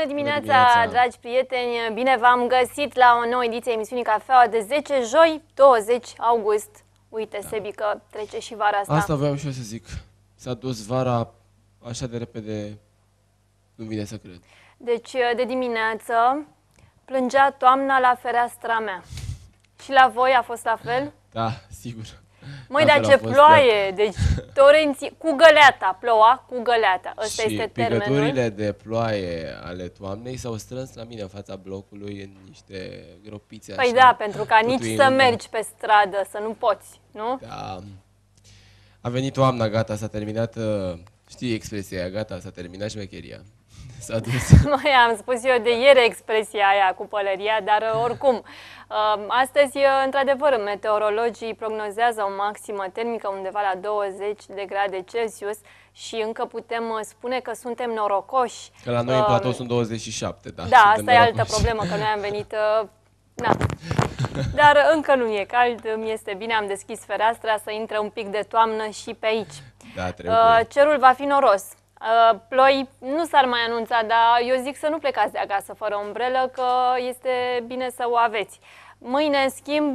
Bună dimineața, dragi prieteni! Bine v-am găsit la o nouă ediție a emisiunii Cafeaua de 10, joi, 20 august. Uite, Sebi, că trece și vara asta. Asta voiam și eu să zic. S-a dus vara așa de repede, nu vine să cred. Deci, de dimineață, plângea toamna la fereastra mea. Și la voi a fost la fel? Da, sigur. Măi, dar ce ploaie! Deci, torenții, cu găleata, ploua cu găleata. Ăsta este termenul. Și picăturile de ploaie ale toamnei s-au strâns la mine în fața blocului în niște gropițe. Păi da, pentru ca nici să mergi pe stradă, să nu poți, nu? Da. A venit toamna, gata, s-a terminat, știi expresia aia, gata, s-a terminat șmecheria. S-a dus. Măi, am spus eu de ieri expresia aia cu pălăria, dar oricum, astăzi, într-adevăr, meteorologii prognozează o maximă termică undeva la 20 de grade Celsius și încă putem spune că suntem norocoși. Că la noi în platou sunt 27, da. Da, asta e altă problemă, că noi am venit... Na. Dar încă nu e cald, mi este bine, am deschis fereastra să intre un pic de toamnă și pe aici. Da, trebuie. Cerul va fi noros. Ploi nu s-ar mai anunța, dar eu zic să nu plecați de acasă fără umbrelă, că este bine să o aveți. Mâine, în schimb,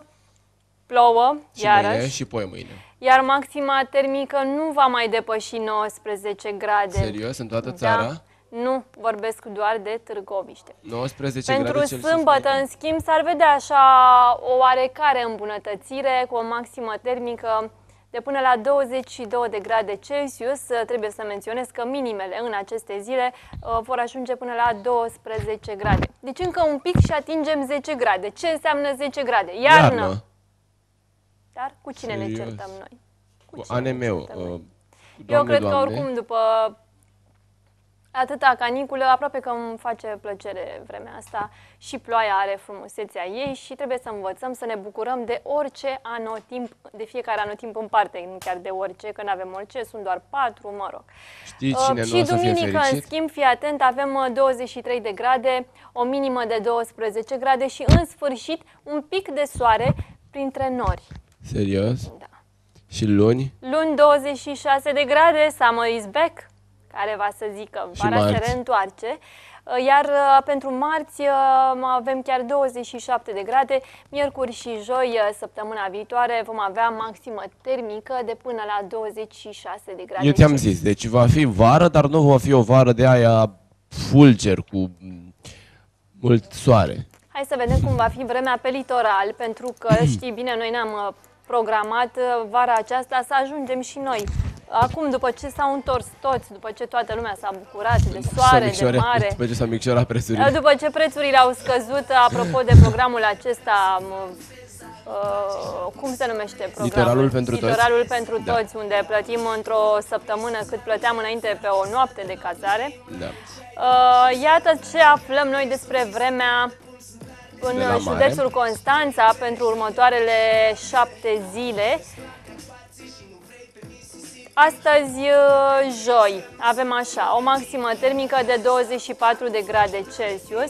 plouă, și iarăși. Mâine și poi mâine. Iar maxima termică nu va mai depăși 19 grade. Serios? În toată țara? Da. Nu, vorbesc doar de Târgoviște. 19 Pentru grade Celsius. sâmbătă, în schimb, s-ar vedea așa o oarecare îmbunătățire cu o maximă termică de până la 22 de grade Celsius. Trebuie să menționez că minimele în aceste zile vor ajunge până la 12 grade. Deci încă un pic și atingem 10 grade. Ce înseamnă 10 grade? Iarnă! Dar cu cine ne certăm noi? Cu ANM-ul. Eu cred că oricum după atâta caniculă, aproape că îmi face plăcere vremea asta și ploaia are frumusețea ei și trebuie să învățăm să ne bucurăm de orice anotimp, de fiecare anotimp în parte, nu chiar de orice, că nu avem orice, sunt doar 4, mă rog. Știi cine și duminică, în schimb, fii atent, avem 23 de grade, o minimă de 12 grade și, în sfârșit, un pic de soare printre nori. Serios? Da. Și luni? Luni 26 de grade, summer is back, care va să zică vara se reîntoarce. Iar pentru marți avem chiar 27 de grade, miercuri și joi, săptămâna viitoare, vom avea maximă termică de până la 26 de grade. Eu ți-am zis, deci va fi vară, dar nu va fi o vară de aia fulger cu mult soare. Hai să vedem cum va fi vremea pe litoral, pentru că știi bine, noi ne-am programat vara aceasta să ajungem și noi. Acum, după ce s-au întors toți, după ce toată lumea s-a bucurat de soare, de mare, după ce s-au micșorat prețurile, după ce prețurile au scăzut, apropo de programul acesta, cum se numește programul? Litoralul pentru toți. Litoralul pentru toți, unde plătim într-o săptămână cât plăteam înainte pe o noapte de cazare. Da. Iată ce aflăm noi despre vremea în județul Constanța pentru următoarele 7 zile. Astăzi, joi, avem așa, o maximă termică de 24 de grade Celsius.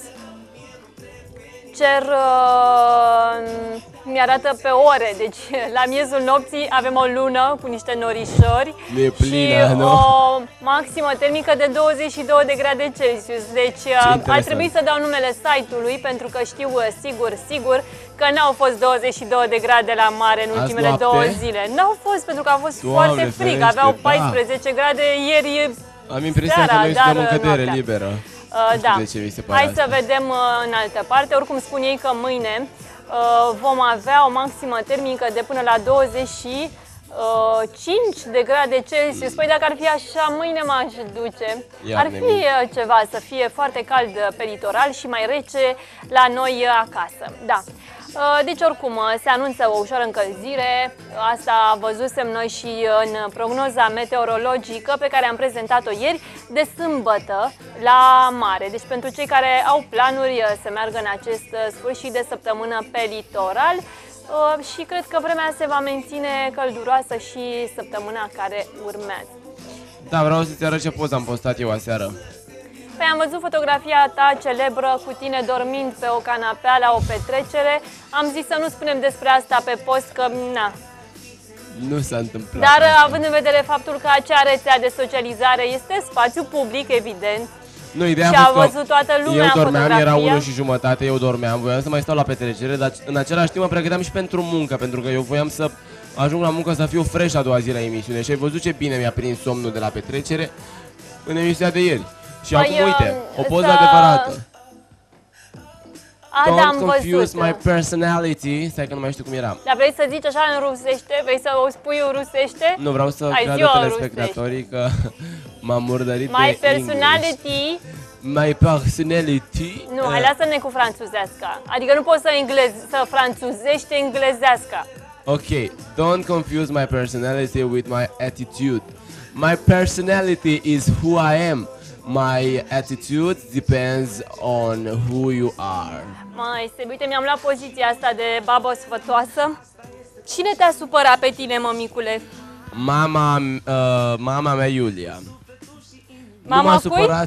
Cer mi-arată pe ore, deci la miezul nopții avem o lună cu niște norișori și o maximă termică de 22 de grade Celsius. Deci ar trebui să dau numele site-ului pentru că știu sigur că n-au fost 22 de grade la mare în ultimele 2 zile. N-au fost pentru că a fost foarte frig, aveau 14 grade ieri. Am impresia că noi suntem în cădere liberă. Da. Hai să vedem în altă parte. Oricum spun ei că mâine vom avea o maximă termică de până la 25 de grade Celsius. Păi dacă ar fi așa, mâine m-aș duce. Ar fi ceva să fie foarte cald pe litoral și mai rece la noi acasă. Da. Deci oricum se anunță o ușoară încălzire, asta văzusem noi și în prognoza meteorologică pe care am prezentat-o ieri de sâmbătă la mare. Deci pentru cei care au planuri să meargă în acest sfârșit de săptămână pe litoral și cred că vremea se va menține călduroasă și săptămâna care urmează. Da, vreau să-ți arăt ce poză am postat eu aseară. Păi am văzut fotografia ta celebră cu tine dormind pe o canapea la o petrecere. Am zis să nu spunem despre asta pe post, că na. Nu s-a întâmplat. Dar având în vedere faptul că acea rețea de socializare este spațiu public, evident. Nu, ideea și a a fost că văzut toată lumea eu dormeam, era fotografia. 1:30, eu dormeam, voiam să mai stau la petrecere, dar în același timp mă pregăteam și pentru muncă, pentru că eu voiam să ajung la muncă să fiu fresh a doua zi la emisiune și ai văzut ce bine mi-a prins somnul de la petrecere în emisiunea de ieri. Și acum, uite, o poză adevărată. A, da, am Don't confuse văzut. my personality. Stai că nu mai știu cum era. Dar vrei să zici așa în rusește? Vrei să o spui în rusește? Nu, vreau să Hai, creadă zi-o în telespectatorii că m-am murdărit My de personality. English. My personality. Nu, hai, lasă-ne cu franțuzească. Adică nu poți să franțuzești englezească. Ok, don't confuse my personality with my attitude. My personality is who I am. My attitude depends on who you are. Mai, uite, mi-am luat poziția asta de babă sfătoasă. Cine te-a supărat pe tine, mămicule? Mama mea Iulia. Mama nu m-a cui? supărat.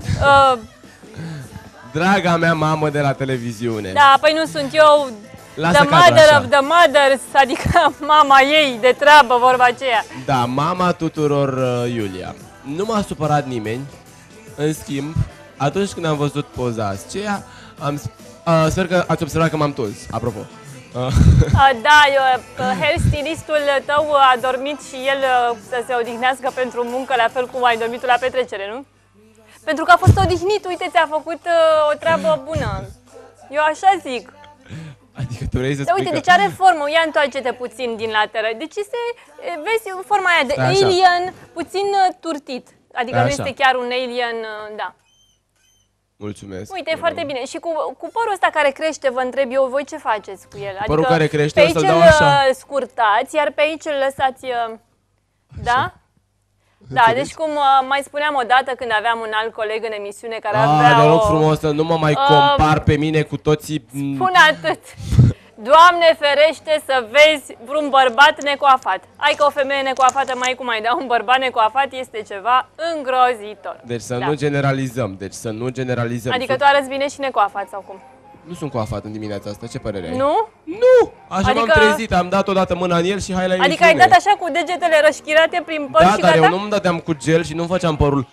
Draga mea mamă de la televiziune. Da, păi nu sunt eu. Lasă The cadrul mother așa. of the mothers, adică mama ei de treabă, vorba aceea. Da, mama tuturor Iulia. Nu m-a supărat nimeni. În schimb, atunci când am văzut poza aceea, sper că ați observat că m-am tuns, apropo. Da, hairstylistul tău a dormit și el să se odihnească pentru muncă, la fel cum ai dormit tu la petrecere, nu? Pentru că a fost odihnit, uite, ți-a făcut o treabă bună. Eu așa zic. Adică tu vrei să Da, spui uite, că... deci are formă, ia întoarce-te puțin din lateră. Deci este, vezi, forma aia de Stai așa. alien, puțin turtit. Adică Stai nu așa. este chiar un alien, da. Mulțumesc. Uite, e foarte bine. Și cu părul ăsta care crește, vă întreb eu, voi ce faceți cu el? Părul Adică care crește, pe o să-l aici dau îl așa. scurtați, iar pe aici îl lăsați, da? Da, Înțelegi? deci cum mai spuneam odată când aveam un alt coleg în emisiune care Ah, avea te rog o... frumos să nu mă mai compar pe mine cu toții... Spun atât. Doamne ferește să vezi vreun bărbat necoafat. Hai că o femeie necoafată mai cum mai, dar un bărbat necoafat este ceva îngrozitor. Deci să Da. nu generalizăm, Adică tu arăți bine și necoafat sau cum? Nu sunt coafat în dimineața asta, ce părere ai? Nu? Nu! Așa Adică- m-am trezit, am dat odată mâna în el și hai la emisiune. Adică ai dat așa cu degetele rășchirate prin păr Da, și dar gata? eu nu-mi dădeam cu gel și nu-mi făceam părul.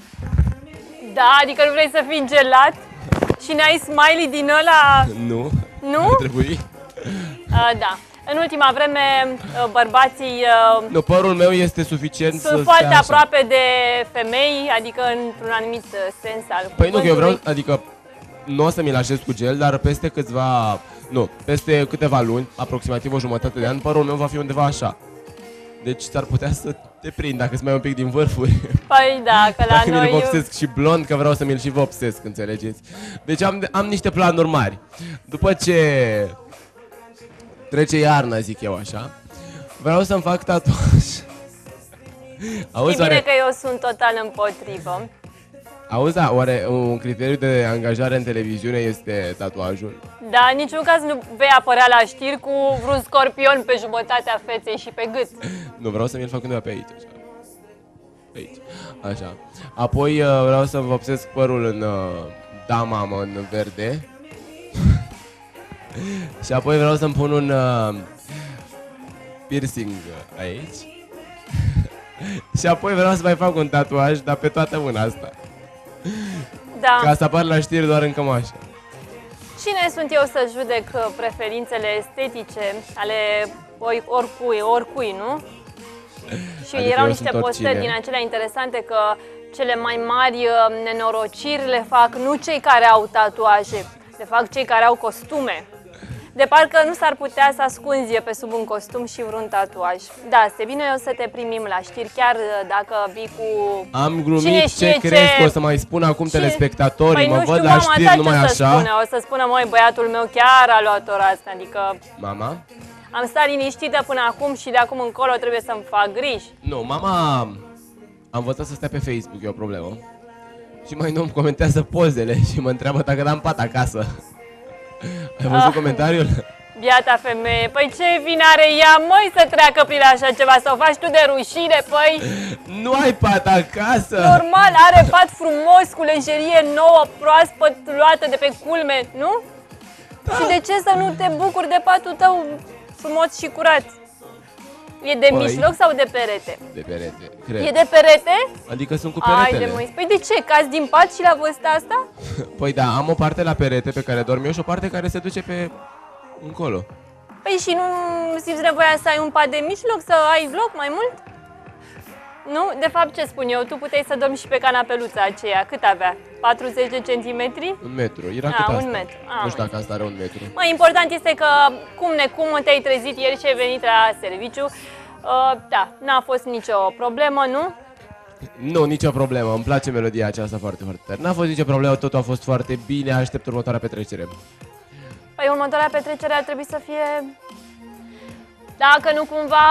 Da, adică nu vrei să fii gelat? Și n-ai smiley din ăla? Nu. Nu? Ar trebui. Da. În ultima vreme, bărbații Nu, părul meu este suficient să sunt stea foarte așa. aproape de femei, adică într-un anumit sens al Păi nu, că eu vreau, cuvântului. adică nu o să mi-l așez cu gel, dar peste câțiva, nu, peste câteva luni, aproximativ o jumătate de an, părul meu va fi undeva așa. Deci s-ar putea să te prind dacă îți mai un pic din vârfuri. Păi da, că la Dacă mi-l noi... vopsesc și blond, că vreau să mi-l și vopsesc, înțelegeți? Deci am niște planuri mari. După ce trece iarna, zic eu așa, vreau să-mi fac tatuaj. Auzi, E bine oare, că eu sunt total împotrivă. auzi, da, oare un criteriu de angajare în televiziune este tatuajul? Dar în niciun caz nu vei apărea la știri cu vreun scorpion pe jumătatea feței și pe gât. Nu, vreau să mi-l fac undeva pe aici, așa. Pe aici, așa. Apoi vreau să vopsesc părul în, da, mamă, în verde. Și apoi vreau să-mi pun un piercing aici. Și apoi vreau să mai fac un tatuaj, dar pe toată mâna asta. Da. Ca să apar la știri doar în cămașă. Cine sunt eu să judec preferințele estetice ale oricui, nu? Și Adică erau eu niște sunt postări oricine. din acelea interesante că cele mai mari nenorociri le fac nu cei care au tatuaje, le fac cei care au costume. De parcă nu s-ar putea să ascunzi pe sub un costum și vreun tatuaj. Da, este bine o să te primim la știri, chiar dacă vii cu... Am Cine glumit, știe ce crezi că o să mai spun acum telespectatorii? Păi Mă nu văd știu, la mama știri ta numai ce să așa. spune? O să spună, măi, băiatul meu chiar a luat o rastă, adică Mama? am stat liniștită până acum și de acum încolo trebuie să-mi fac griji. Nu, mama a învățat să stea pe Facebook, e o problemă. Și mai nu-mi comentează pozele și mă întreabă dacă dam pat acasă. Ai văzut comentariul? Biata femeie, păi ce vină are ea, măi, să treacă prin așa ceva, să o faci tu de rușine, păi? Nu ai pat acasă! Normal, are pat frumos, cu lenjerie nouă, proaspăt, luată de pe culme, nu? Da. Și de ce să nu te bucuri de patul tău frumos și curat? E de mijloc sau de perete? De perete, cred. E de perete? Adică sunt cu peretele. Păi de ce? Cazi din pat și la vârsta asta? Păi da, am o parte la perete pe care dorm eu și o parte care se duce pe încolo. Păi și nu simți nevoia să ai un pat de mijloc, să ai loc mai mult? Nu? De fapt, ce spun eu? Tu puteai să dormi și pe canapeluța aceea. Cât avea? 40 de centimetri? Un metru. Era cât asta? Un metru. Nu știu dacă asta are un metru. Mai important este că, cum te-ai trezit ieri și ai venit la serviciu. Da, n-a fost nicio problemă, nu? Nu, nicio problemă. Îmi place melodia aceasta foarte, foarte tare. N-a fost nicio problemă, totul a fost foarte bine. Aștept următoarea petrecere. Păi următoarea petrecere ar trebui să fie... Dacă nu cumva...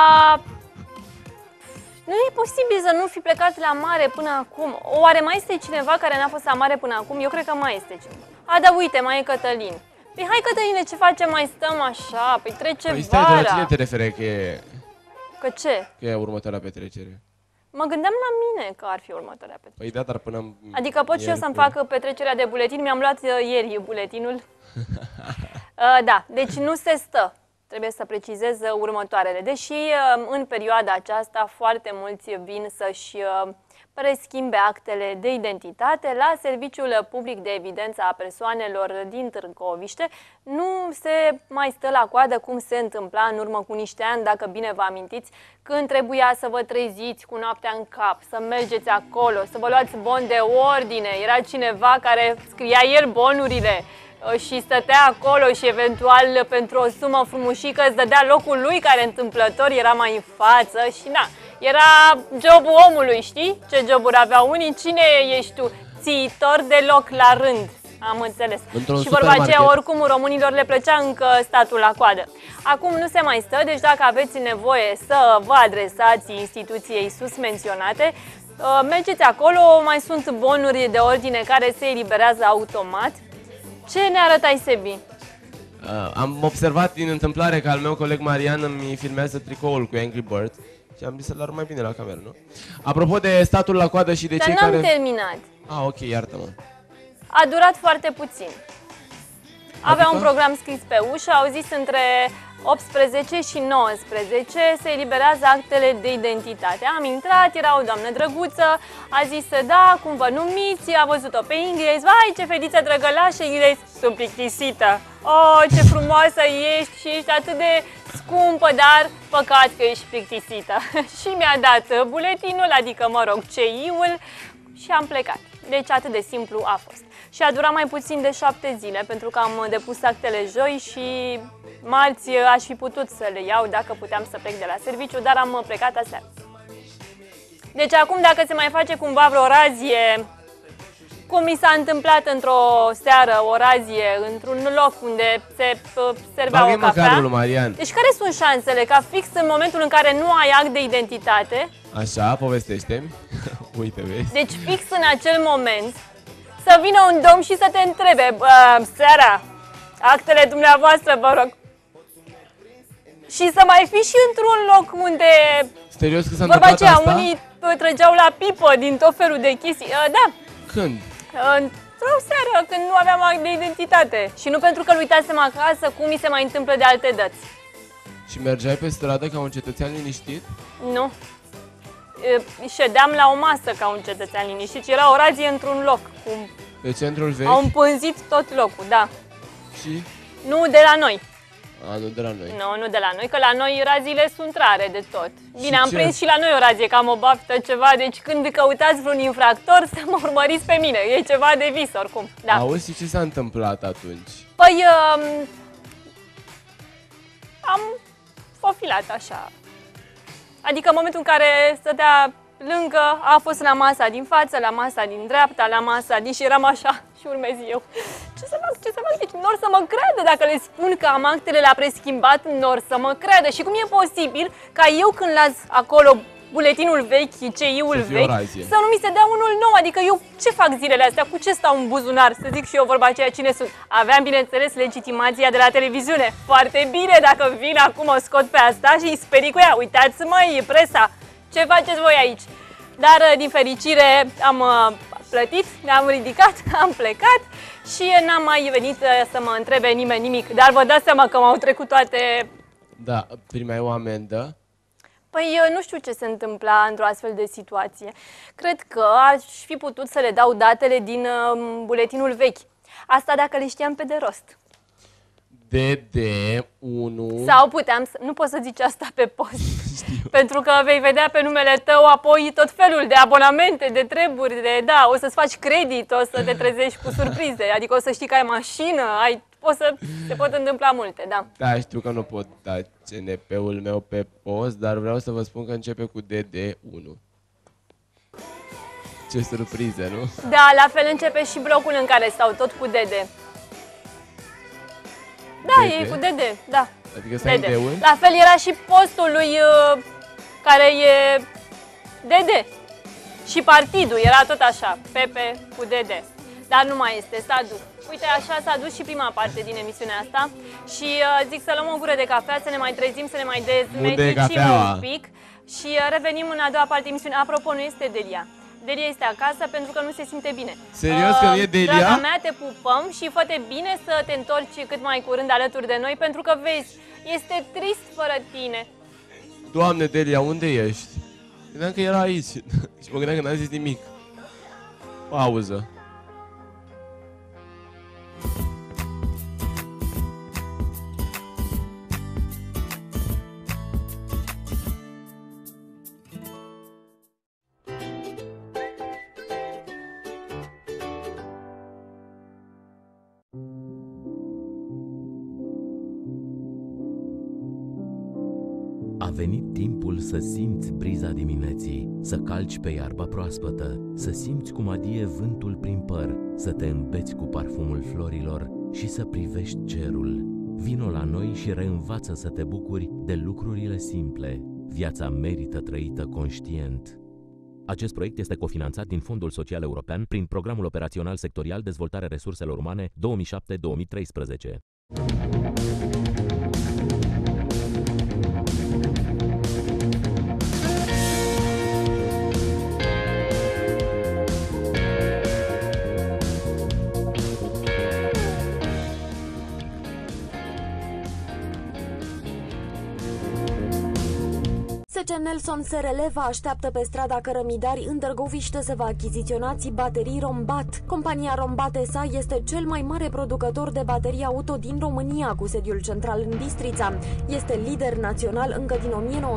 Nu e posibil să nu fi plecat la mare până acum. Oare mai este cineva care n-a fost la mare până acum? Eu cred că mai este cineva. Da, uite, mai e Cătălin. Păi hai, Cătăline, ce facem? Mai stăm așa? Păi trece păi stai, vara. de la cine te referi că e... Că ce? Că e următoarea petrecere. Mă gândeam la mine că ar fi următoarea petrecere. Păi da, dar până... Adică pot și eu să-mi fac petrecerea de buletin. Mi-am luat ieri buletinul. Da, deci nu se stă. Trebuie să precizez următoarele. Deși în perioada aceasta foarte mulți vin să-și preschimbe actele de identitate, la Serviciul Public de Evidență a Persoanelor din Târgoviște nu se mai stă la coadă cum se întâmpla în urmă cu niște ani, dacă bine vă amintiți, când trebuia să vă treziți cu noaptea în cap, să mergeți acolo, să vă luați bon de ordine. Era cineva care scria el bonurile și stătea acolo și eventual pentru o sumă frumușică îți dădea locul lui care întâmplător era mai în față și na, era jobul omului, știi? Ce joburi aveau unii? Cine ești tu? Țiitor de loc la rând, am înțeles. Și vorba aceea, oricum românilor le plăcea încă statul la coadă. Acum nu se mai stă, deci dacă aveți nevoie să vă adresați instituției sus menționate, mergeți acolo, mai sunt bonuri de ordine care se eliberează automat. Ce ne arătai, Sebi? Am observat din întâmplare că al meu coleg Marian îmi filmează tricoul cu Angry Birds și am zis să-l arăt mai bine la cameră, nu? Apropo de statul la coadă și de cei care... Dar n-am terminat. Ok, iartă-mă. A durat foarte puțin. Avea un program scris pe ușă, au zis între 18 și 19 se eliberează actele de identitate. Am intrat, era o doamnă drăguță, a zis da, cum vă numiți, a văzut-o pe Ingrid, vai ce fetiță drăgălașă, Ingrid, sunt plictisită. Oh, ce frumoasă ești și ești atât de scumpă, dar păcat că ești plictisită. Și mi-a dat buletinul, adică mă rog, CI-ul și am plecat. Deci atât de simplu a fost. Și a durat mai puțin de 7 zile, pentru că am depus actele joi și marți aș fi putut să le iau dacă puteam să plec de la serviciu, dar am plecat aseară. Deci acum dacă se mai face cumva vreo razie, cum mi s-a întâmplat într-o seară o razie într-un loc unde se servea o cafea. Deci care sunt șansele ca fix în momentul în care nu ai act de identitate? Așa, povestește-mi. Uite, vezi. Deci fix în acel moment să vină un domn și să te întrebe, seara, actele dumneavoastră, vă rog. Și să mai fi și într-un loc unde... Serios că s-a întâmplat asta? Unii trăgeau la pipă din tot felul de chestii. Da. Când? Într-o seară, când nu aveam act de identitate. Și nu pentru că-l uitasem acasă, cum mi se mai întâmplă de alte dăți. Și mergeai pe stradă ca un cetățean liniștit? Nu. Ședeam la o masă ca un cetățean liniștit și era o razie într-un loc. Pe centrul vechi? Au împânzit tot locul, da. Și? Nu de la noi. Nu de la noi. Nu de la noi, că la noi raziile sunt rare de tot. Bine, am prins și la noi o razie, că am o baftă, ceva, deci când căutați vreun infractor, să mă urmăriți pe mine. E ceva de vis, oricum. Da. Auzi, și ce s-a întâmplat atunci? Păi, am fofilat așa. Adică în momentul în care stătea lângă, a fost la masa din față, la masa din dreapta, la masa din... și eram așa și urmez eu. Ce să fac, ce să fac? Deci nor să mă creadă dacă le spun că am actele la preschimbat, nor să mă creadă. Și cum e posibil ca eu când las acolo buletinul vechi, CI-ul vechi, să nu mi se dea unul nou? Adică eu ce fac zilele astea? Cu ce stau în buzunar? Să zic și eu vorba aceea cine sunt. Aveam, bineînțeles, legitimația de la televiziune. Foarte bine, dacă vin acum o scot pe asta și îi sperii cu ea. Uitați, măi, presa, ce faceți voi aici? Dar, din fericire, am plătit, ne-am ridicat, am plecat și n-am mai venit să mă întrebe nimeni nimic. Dar vă dați seama că m-au trecut toate... Da, primeai o amendă? Păi nu știu ce se întâmpla într-o astfel de situație. Cred că aș fi putut să le dau datele din buletinul vechi. Asta dacă le știam pe de rost. DD1... Sau puteam să... Nu pot să zici asta pe post. Pentru că vei vedea pe numele tău apoi tot felul de abonamente, de treburi, da, o să-ți faci credit, o să te trezești cu surprize, adică o să știi că ai mașină, se pot întâmpla multe, da. Da, știu că nu pot da CNP-ul meu pe post, dar vreau să vă spun că începe cu DD1. Ce surprize, nu? Da, la fel începe și blocul în care stau, tot cu DD. Da, e cu DD, da. Adică stai DD. DD-ul? La fel era și postul lui care e DD. Și partidul era tot așa, Pepe cu DD. Dar nu mai este, s-a dus. Uite, așa s-a dus și prima parte din emisiunea asta. Și zic să luăm o gură de cafea, să ne mai trezim, să ne mai dezmeticim un pic. Și revenim în a doua parte emisiunea. Apropo, nu este Delia. Delia este acasă pentru că nu se simte bine. Serios că nu e Delia? Draga mea, te pupăm și fă-te bine să te întorci cât mai curând alături de noi, pentru că vezi, este trist fără tine. Doamne, Delia, unde ești? Credeam că era aici și mă gândeam că n-am zis nimic. Pauză. A venit timpul să simți briza dimineții, să calci pe iarba proaspătă, să simți cum adie vântul prin păr, să te îmbeți cu parfumul florilor și să privești cerul. Vino la noi și reînvață să te bucuri de lucrurile simple. Viața merită trăită conștient. Acest proiect este cofinanțat din Fondul Social European prin Programul Operațional Sectorial Dezvoltare Resurselor Umane 2007-2013. SC Nelson SRL vă așteaptă pe strada Cărămidari în Târgoviște să vă achiziționați baterii Rombat. Compania Rombat S.A. este cel mai mare producător de baterii auto din România, cu sediul central în Bistrița. Este lider național încă din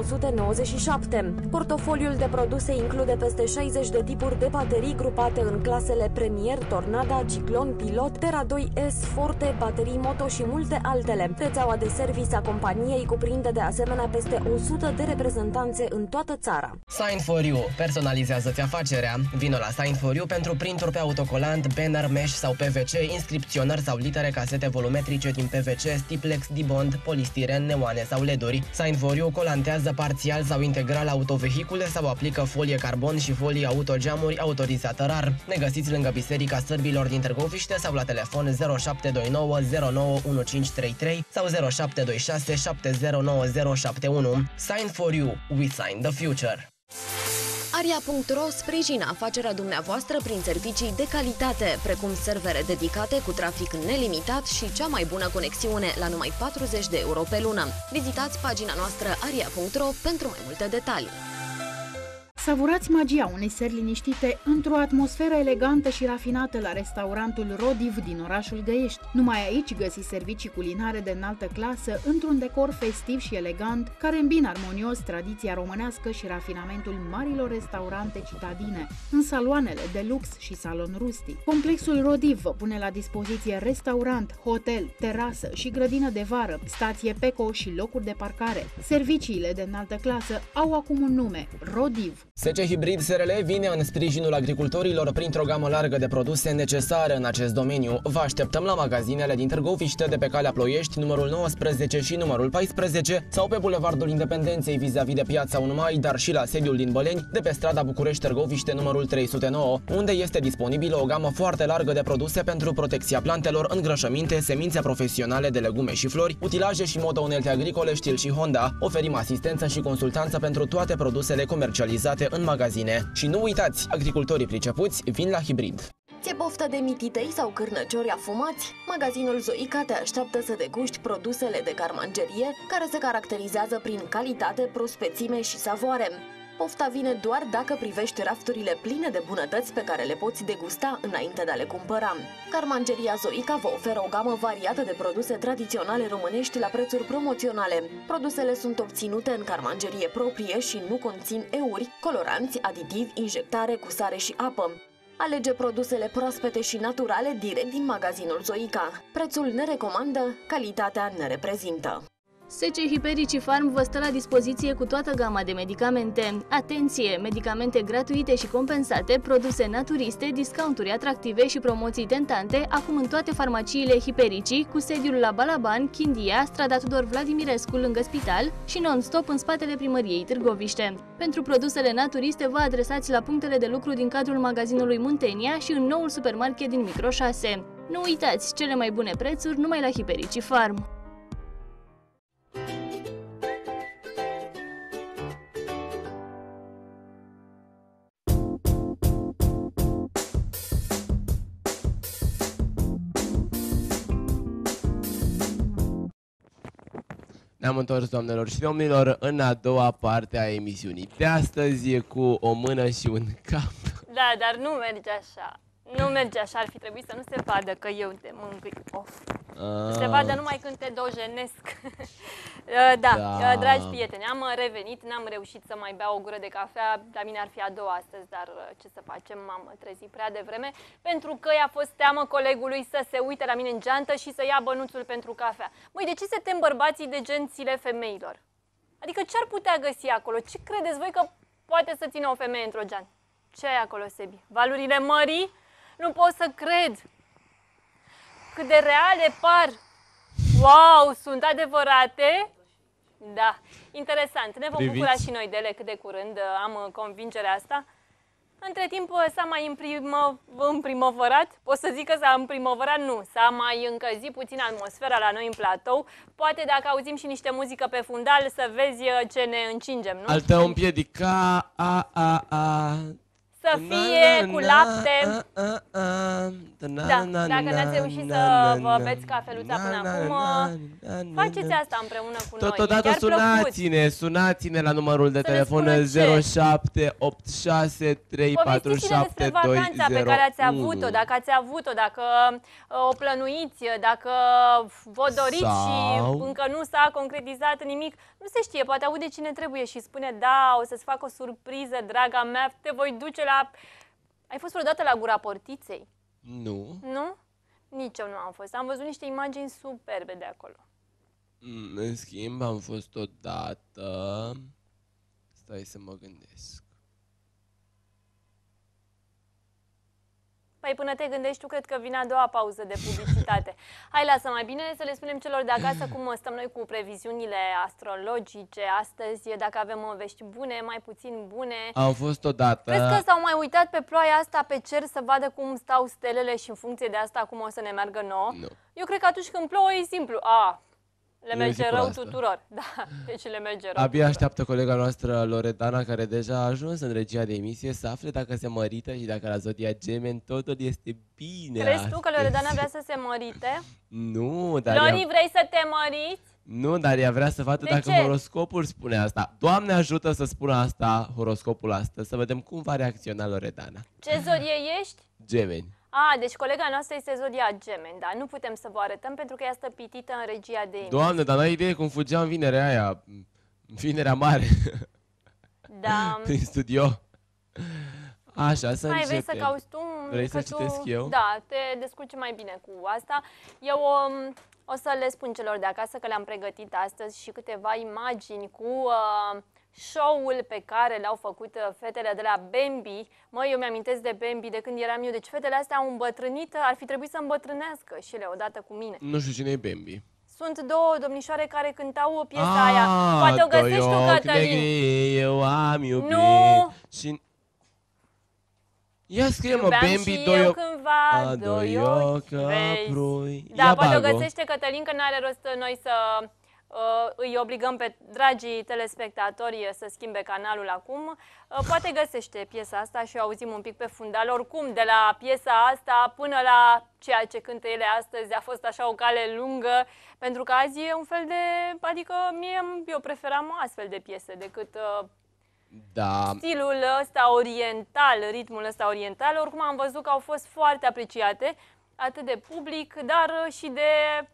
1997. Portofoliul de produse include peste 60 de tipuri de baterii grupate în clasele Premier, Tornada, Ciclon, Pilot, Terra 2S, Forte, baterii Moto și multe altele. Rețeaua de service a companiei cuprinde de asemenea peste 100 de reprezentanți în toată țara. Sign4U. Personalizează-ți afacerea. Vino la Sign4U pentru printuri pe autocolant, banner, mesh sau PVC, inscripționări sau litere, casete volumetrice din PVC, stiplex, dibond, polistiren, neoane sau LED-uri. Sign4U colantează parțial sau integral autovehicule sau aplică folie carbon și folii autogeamuri autorizată rar. Ne găsiți lângă Biserica Sârbilor din Târgoviște sau la telefon 0729 091533 sau 0726 709071. Sign4U. We sign the future. Aria.ro sprijină afacerea dumneavoastră prin servicii de calitate, precum servere dedicate cu trafic nelimitat și cea mai bună conexiune la numai 40 de euro pe lună. Vizitați pagina noastră aria.ro pentru mai multe detalii. Savurați magia unei seri liniștite într-o atmosferă elegantă și rafinată la restaurantul Rodiv din orașul Găiești. Numai aici găsiți servicii culinare de înaltă clasă, într-un decor festiv și elegant, care îmbină armonios tradiția românească și rafinamentul marilor restaurante citadine, în saloanele de lux și salon rustic. Complexul Rodiv vă pune la dispoziție restaurant, hotel, terasă și grădină de vară, stație Peco și locuri de parcare. Serviciile de înaltă clasă au acum un nume: Rodiv. SC Hybrid SRL vine în sprijinul agricultorilor printr-o gamă largă de produse necesare în acest domeniu. Vă așteptăm la magazinele din Târgoviște, de pe calea Ploiești, numărul 19 și numărul 14, sau pe Bulevardul Independenței vis-a-vis de Piața 1 Mai, dar și la sediul din Băleni, de pe strada București-Târgoviște, numărul 309, unde este disponibilă o gamă foarte largă de produse pentru protecția plantelor, îngrășăminte, semințe profesionale de legume și flori, utilaje și moto-unelte agricole, Stihl și Honda. Oferim asistență și consultanță pentru toate produsele comercializate în magazine. Și nu uitați, agricultorii pricepuți vin la Hybrid. Ție poftă de mititei sau cârnăciori afumați? Magazinul Zoica te așteaptă să deguști produsele de garmangerie care se caracterizează prin calitate, prospețime și savoare. Pofta vine doar dacă privești rafturile pline de bunătăți pe care le poți degusta înainte de a le cumpăra. Garmangeria Zoica vă oferă o gamă variată de produse tradiționale românești la prețuri promoționale. Produsele sunt obținute în garmangerie proprie și nu conțin euri, coloranți, aditivi, injectare cu sare și apă. Alege produsele proaspete și naturale direct din magazinul Zoica. Prețul ne recomandă, calitatea ne reprezintă. SC Hipericii Farm vă stă la dispoziție cu toată gama de medicamente. Atenție! Medicamente gratuite și compensate, produse naturiste, discounturi atractive și promoții tentante, acum în toate farmaciile Hipericii, cu sediul la Balaban, Chindia, strada Tudor Vladimirescu lângă spital și non-stop în spatele primăriei Târgoviște. Pentru produsele naturiste vă adresați la punctele de lucru din cadrul magazinului Muntenia și în noul supermarket din Micro 6. Nu uitați, cele mai bune prețuri numai la Hipericii Farm. Ne-am întors, doamnelor și domnilor, în a doua parte a emisiunii de astăzi cu o mână și un cap. Da, dar nu merge așa. Nu merge așa, ar fi trebuit să nu se vadă că eu te mângâi. Se vadă numai când te dojenesc. Da, dragi prieteni, am revenit, n-am reușit să mai beau o gură de cafea. La mine ar fi a doua astăzi, dar ce să facem, m-am trezit prea devreme. Pentru că i-a fost teamă colegului să se uite la mine în geantă și să ia bănuțul pentru cafea. Măi, de ce se tem bărbații de gențile femeilor? Adică ce ar putea găsi acolo? Ce credeți voi că poate să țină o femeie într-o geantă? Ce ai acolo, Sebi? Valurile mării? Nu pot să cred! Cât de reale par! Wow, sunt adevărate? Da, interesant. Ne vom bucura și noi de ele cât de curând, am convingerea asta. Între timp s-a mai împrimăvărat, pot să zic că s-a împrimăvărat, nu, s-a mai încălzit puțin atmosfera la noi în platou. Poate dacă auzim și niște muzică pe fundal să vezi ce ne încingem, nu? Al tău împiedica, să fie cu lapte. Da, dacă n-ați reușit să vă beți cafeluța până acum, faceți asta împreună cu noi. Totodată sunați-ne la numărul de telefon 0786347201. Povestiți-ne despre vacanța pe care ați avut-o, dacă ați avut-o, dacă o plănuiți, dacă vă doriți și încă nu s-a concretizat nimic. Nu se știe, poate aude cine trebuie și spune da, o să-ți fac o surpriză, draga mea, te voi duce la... Ai fost vreodată la Gura Portiței? Nu. Nu? Nici eu nu am fost. Am văzut niște imagini superbe de acolo. În schimb, am fost odată... Stai să mă gândesc. Păi până te gândești tu, cred că vine a doua pauză de publicitate. Hai, lasă mai bine să le spunem celor de acasă cum stăm noi cu previziunile astrologice astăzi, dacă avem vești bune, mai puțin bune. Am fost odată. Crezi că s-au mai uitat pe ploaia asta pe cer să vadă cum stau stelele și în funcție de asta cum o să ne meargă nouă? Nu. Eu cred că atunci când plouă e simplu. Le merge rău tuturor. Da, deci le merge rău. Abia așteaptă colega noastră Loredana, care deja a ajuns în regia de emisie, să afle dacă se mărită și dacă la Zodia Gemeni totul este bine. Crezi tu că Loredana vrea să se mărite? Nu, dar Lori, vrei să te măriți? Nu, dar ea vrea să vadă dacă horoscopul spune asta. Doamne ajută să spună asta, horoscopul astăzi, să vedem cum va reacționa Loredana. Ce zodie ești? Gemeni. Deci colega noastră este zodia Gemeni, dar nu putem să vă arătăm pentru că ea stă pitită în regia de emisie. Doamne, dar n-ai idee cum fugeam vinerea aia, vinerea mare, da. prin studio. Așa, să începem. Vrei să cauți tu? Vrei să citesc eu? Da, te descurci mai bine cu asta. Eu o să le spun celor de acasă că le-am pregătit astăzi și câteva imagini cu... show-ul pe care l-au făcut fetele de la Bambi. Măi, eu mi-amintesc de Bambi de când eram eu, deci fetele astea au îmbătrânit, ar fi trebuit să îmbătrânească și ele odată cu mine. Nu știu cine e Bambi. Sunt două domnișoare care cântau piesa aia. Poate o găsești tu, Cătălin. Eu am iubit. Nu! Și... Ia scrie-mă, Bambi, doi ochi aprui. Da, poate o găsește Cătălin, că n-are rost noi să îi obligăm pe dragii telespectatori să schimbe canalul acum. Poate găsește piesa asta și o auzim un pic pe fundal. Oricum, de la piesa asta până la ceea ce cântă ele astăzi a fost așa o cale lungă, pentru că azi e un fel de... Adică eu preferam astfel de piese decât stilul ăsta oriental, ritmul ăsta oriental. Oricum am văzut că au fost foarte apreciate, atât de public, dar și de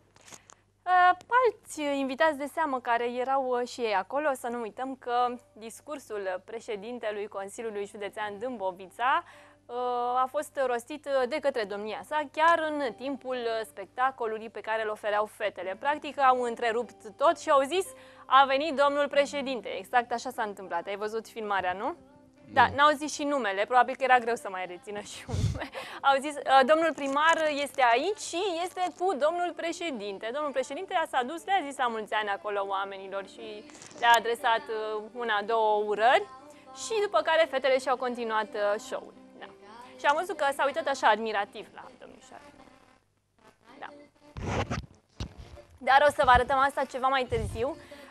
alți invitați de seamă care erau și ei acolo. Să nu uităm că discursul președintelui Consiliului Județean Dâmbovița a fost rostit de către domnia sa chiar în timpul spectacolului pe care îl ofereau fetele. Practic au întrerupt tot și au zis: a venit domnul președinte. Exact așa s-a întâmplat. Ai văzut filmarea, nu? Da, n-au zis și numele, probabil că era greu să mai rețină și un nume. Au zis, domnul primar este aici și este cu domnul președinte. Domnul președinte s-a dus, le-a zis la mulți ani acolo oamenilor și le-a adresat una-două urări și după care fetele și-au continuat show-ul. Da. Și am văzut că s-a uitat așa admirativ la domnișoară. Da. Dar o să vă arătăm asta ceva mai târziu.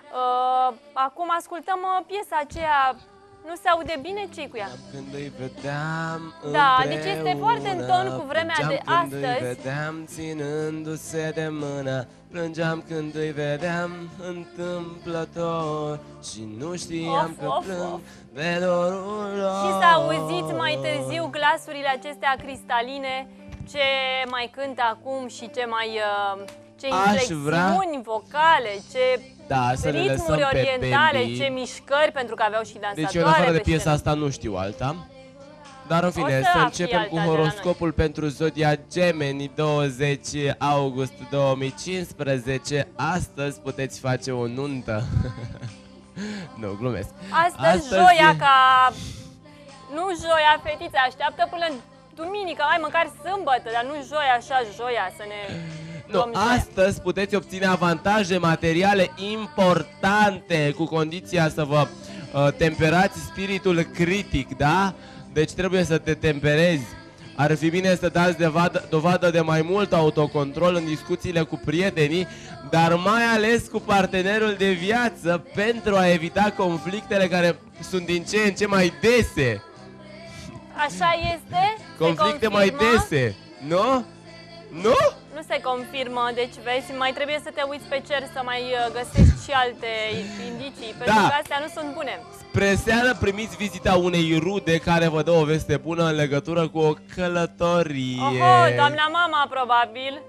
Acum ascultăm piesa aceea. Nu se aude bine? Ce-i cu ea? Când îi vedeam da, deci este foarte în ton cu vremea de astăzi. Când îi vedeam ținându-se de mână, plângeam când îi vedeam întâmplător și nu știam că plâng de dorul lor. Și s-a auzit mai târziu glasurile acestea cristaline, ce mai cântă acum și ce mai... ce inflexiuni vocale, ce ritmuri orientale, ce mișcări, pentru că aveau și dansatoare. Deci eu, în afară de piesa asta, nu știu alta. Dar în fine, să începem cu horoscopul pentru Zodia Gemeni, 20 august 2015. Astăzi puteți face o nuntă. Nu, glumesc. Astăzi joia ca... Nu joia, fetița, așteaptă până duminică, hai măcar sâmbătă, dar nu joia așa, joia, să ne... Nu, astăzi puteți obține avantaje materiale importante cu condiția să vă temperați spiritul critic, da? Deci trebuie să te temperezi. Ar fi bine să dați dovadă de mai mult autocontrol în discuțiile cu prietenii, dar mai ales cu partenerul de viață, pentru a evita conflictele care sunt din ce în ce mai dese. Așa este? Conflicte mai dese, nu? Nu? Nu se confirmă, deci vezi, mai trebuie să te uiți pe cer să mai găsești și alte indicii, pentru că astea nu sunt bune. Spre seară primiți vizita unei rude care vă dă o veste bună în legătură cu o călătorie. Oho, doamna mama, probabil.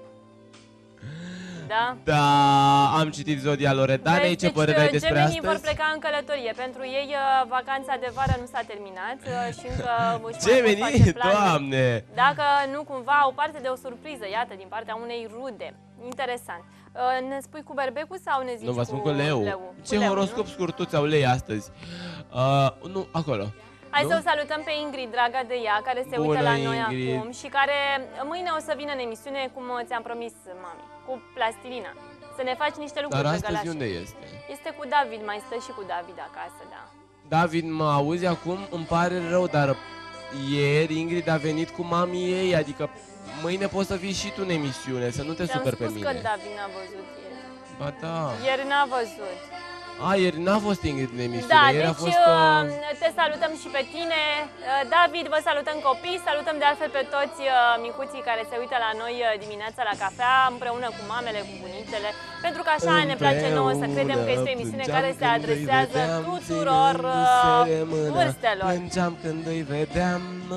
Da? Da, am citit Zodia Loredanei, ce părere ai despre astăzi? Gemenii vor pleca în călătorie, pentru ei vacanța de vară nu s-a terminat și încă își Gemenii, Doamne! Dacă nu cumva au parte de o surpriză, iată, din partea unei rude. Interesant. Ne spui cu berbecu sau ne zici nu, vă spun cu leu. Ce horoscop scurtuț au lei astăzi? Nu, acolo. Hai să o salutăm pe Ingrid, draga de ea, care se uită la noi acum și care mâine o să vină în emisiune, cum ți-am promis, mami, cu plastilina. Să ne faci niște lucruri pe gălașe. Dar astăzi unde este? Este cu David, mai stă și cu David acasă, da. David, mă auzi acum? Îmi pare rău, dar ieri Ingrid a venit cu mamii ei, adică mâine poți să vii și tu în emisiune, să nu te superi pe mine. Am spus că David n-a văzut ieri. Ba da. Ieri n-a văzut. Ieri n-a fost Ingrid în emisiune, da, ieri deci a fost, te salutăm și pe tine, David, vă salutăm copii, salutăm de altfel pe toți micuții care se uită la noi dimineața la cafea, împreună cu mamele, cu bunicele, pentru că așa ne place nouă să credem că este o emisiune care se adresează tuturor vârstelor. Plângeam când îi vedeam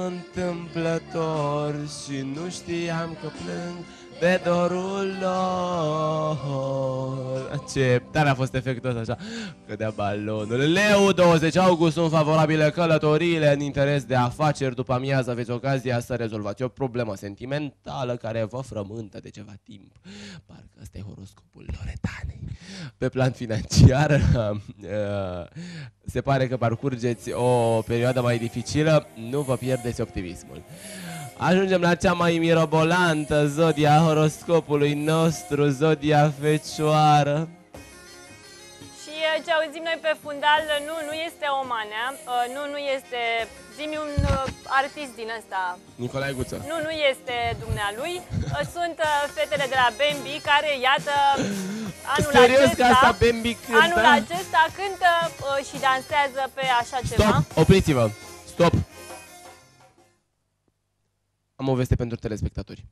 întâmplător și nu știam că plâng de dorul lor. Ce tare a fost efectul ăsta, așa. Cădea balonul. Leu, 20 august, sunt favorabile călătoriile în interes de afaceri. După amiază aveți ocazia să rezolvați o problemă sentimentală care vă frământă de ceva timp. Parcă ăsta e horoscopul Loredanei. Pe plan financiar, se pare că parcurgeți o perioadă mai dificilă. Nu vă pierdeți optimismul. Ajungem la cea mai mirobolantă zodia horoscopului nostru, zodia Fecioară. Și ce auzim noi pe fundal, nu este o manea, nu este... Zi-mi un artist din ăsta. Nicolae Guță. Nu este dumnealui. Sunt fetele de la Bambi care, iată, Serios că asta Bambi cântă? Anul acesta cântă și dansează pe așa ceva. Stop, opriți-vă. Stop. Am o veste pentru telespectatori.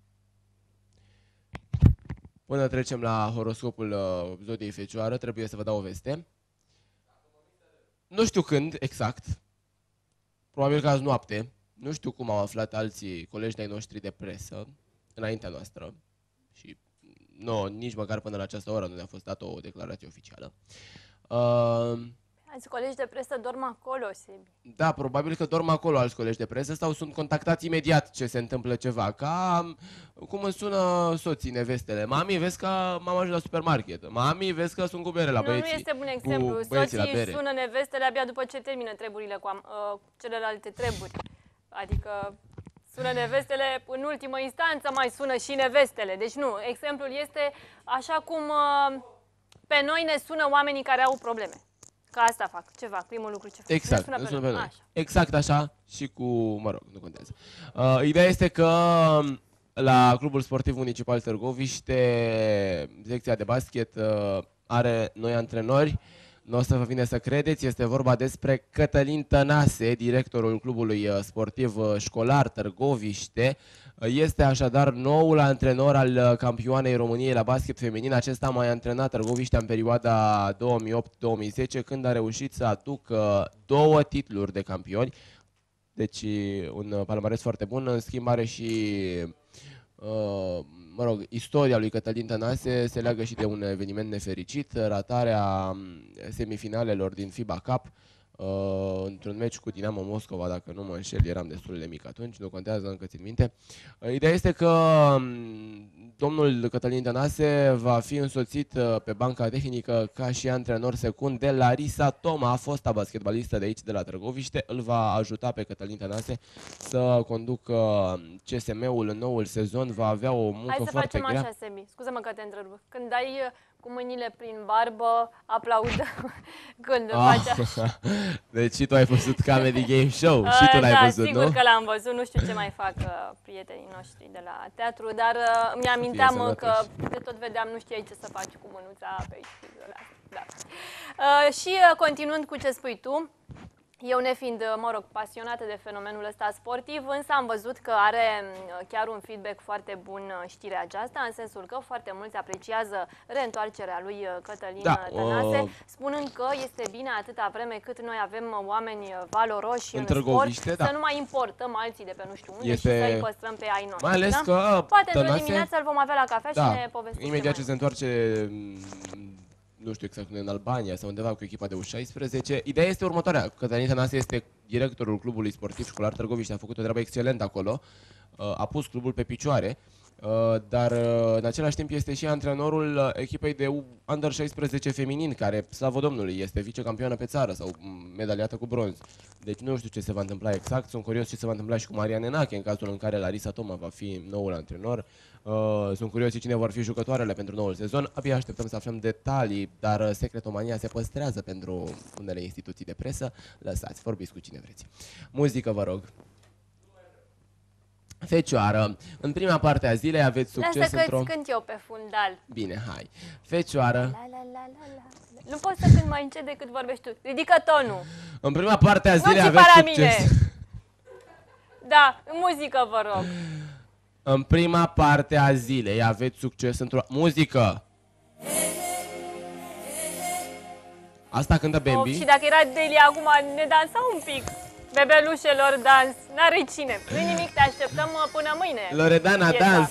Până trecem la horoscopul zodiei Fecioară, trebuie să vă dau o veste. Nu știu când, exact. Probabil că azi noapte. Nu știu cum au aflat alții colegi de-ai noștri de presă înaintea noastră. Și nu, nici măcar până la această oră nu ne-a fost dată o declarație oficială. Alți colegi de presă dorm acolo, Sebi. Da, probabil că dorm acolo alți colegi de presă sau sunt contactați imediat ce se întâmplă ceva. Ca cum îmi sună soții, nevestele. Mami, vezi că m-am ajuns la supermarket. Mami, vezi că sunt cu bere la băieții. Nu este bun exemplu. Soții sună nevestele abia după ce termină treburile cu celelalte treburi. Adică sună nevestele în ultimă instanță, mai sună și nevestele. Deci nu, exemplul este așa cum pe noi ne sună oamenii care au probleme. Că asta fac, ceva, primul lucru ce fac. Exact, ne sună pe noi. Exact așa și cu, mă rog, nu contează. Ideea este că la Clubul Sportiv Municipal Târgoviște, secția de basket are noi antrenori. Nu o să vă vine să credeți, este vorba despre Cătălin Tănase, directorul clubului sportiv școlar Târgoviște. Este așadar noul antrenor al campioanei României la basket feminin. Acesta a mai antrenat Târgoviștea în perioada 2008-2010, când a reușit să aducă 2 titluri de campioni. Deci un palmares foarte bun. În schimb are și mă rog, istoria lui Cătălin Tănase se leagă și de un eveniment nefericit, ratarea semifinalelor din FIBA Cup într-un meci cu Dinamo Moscova, dacă nu mă înșel, eram destul de mic atunci, nu contează, încă țin minte. Ideea este că domnul Cătălin Tănase va fi însoțit pe banca tehnică ca și antrenor secund de Larisa Toma, fosta basketbalistă de aici, de la Târgoviște. Îl va ajuta pe Cătălin Tănase să conducă CSM-ul în noul sezon, va avea o muncă foarte grea. Hai să facem așa, Sebi, scuză-mă că te întrerup. Când ai cu mâinile prin barbă, aplaudă când faci așa. Deci și tu ai văzut Comedy Game Show, și tu l-ai văzut, sigur nu? că l-am văzut, nu știu ce mai fac prietenii noștri de la teatru, dar mi-aminteam că de tot vedeam, nu știai ce să faci cu mânuța pe aici. Da. Și continuând cu ce spui tu, eu nefiind, mă rog, pasionată de fenomenul ăsta sportiv, însă am văzut că are chiar un feedback foarte bun știrea aceasta, în sensul că foarte mulți apreciază reîntoarcerea lui Cătălin Tănase, spunând că este bine atâta vreme cât noi avem oameni valoroși în sport, să nu mai importăm alții de pe nu știu unde și să-i păstrăm pe ai noștri. Mai ales că poate într-o dimineață îl vom avea la cafea și ne povestim. Imediat ce se întoarce, nu știu exact unde, în Albania sau undeva cu echipa de U16. Ideea este următoarea. Cătălin Tănase este directorul clubului sportiv școlar Târgoviște, a făcut o treabă excelentă acolo, a pus clubul pe picioare, dar în același timp este și antrenorul echipei de Under 16 feminin, care, slavă Domnului, este vicecampioană pe țară sau medaliată cu bronz. Deci nu știu ce se va întâmpla exact, sunt curios ce se va întâmpla și cu Maria Nenache în cazul în care Larisa Toma va fi noul antrenor. Sunt curios și cine vor fi jucătoarele pentru noul sezon. Abia așteptăm să aflăm detalii, dar secretomania se păstrează pentru unele instituții de presă. Lăsați, vorbiți cu cine vreți. Muzică, vă rog. Fecioară, în prima parte a zilei aveți succes într-o... Lasă că îți cânt eu pe fundal. Bine, hai. Fecioară. Nu poți să cânt mai încet decât vorbești tu. Ridică tonul. În prima parte a zilei aveți succes. Mine. Da, muzică, vă rog. În prima parte a zilei aveți succes într-o... Muzică! Asta cântă Bambi. Și dacă era Delia acum, ne dansa un pic. Bebelușelor, dans. N-are cine. Nu-i nimic, te așteptăm până mâine. Loredana, dans!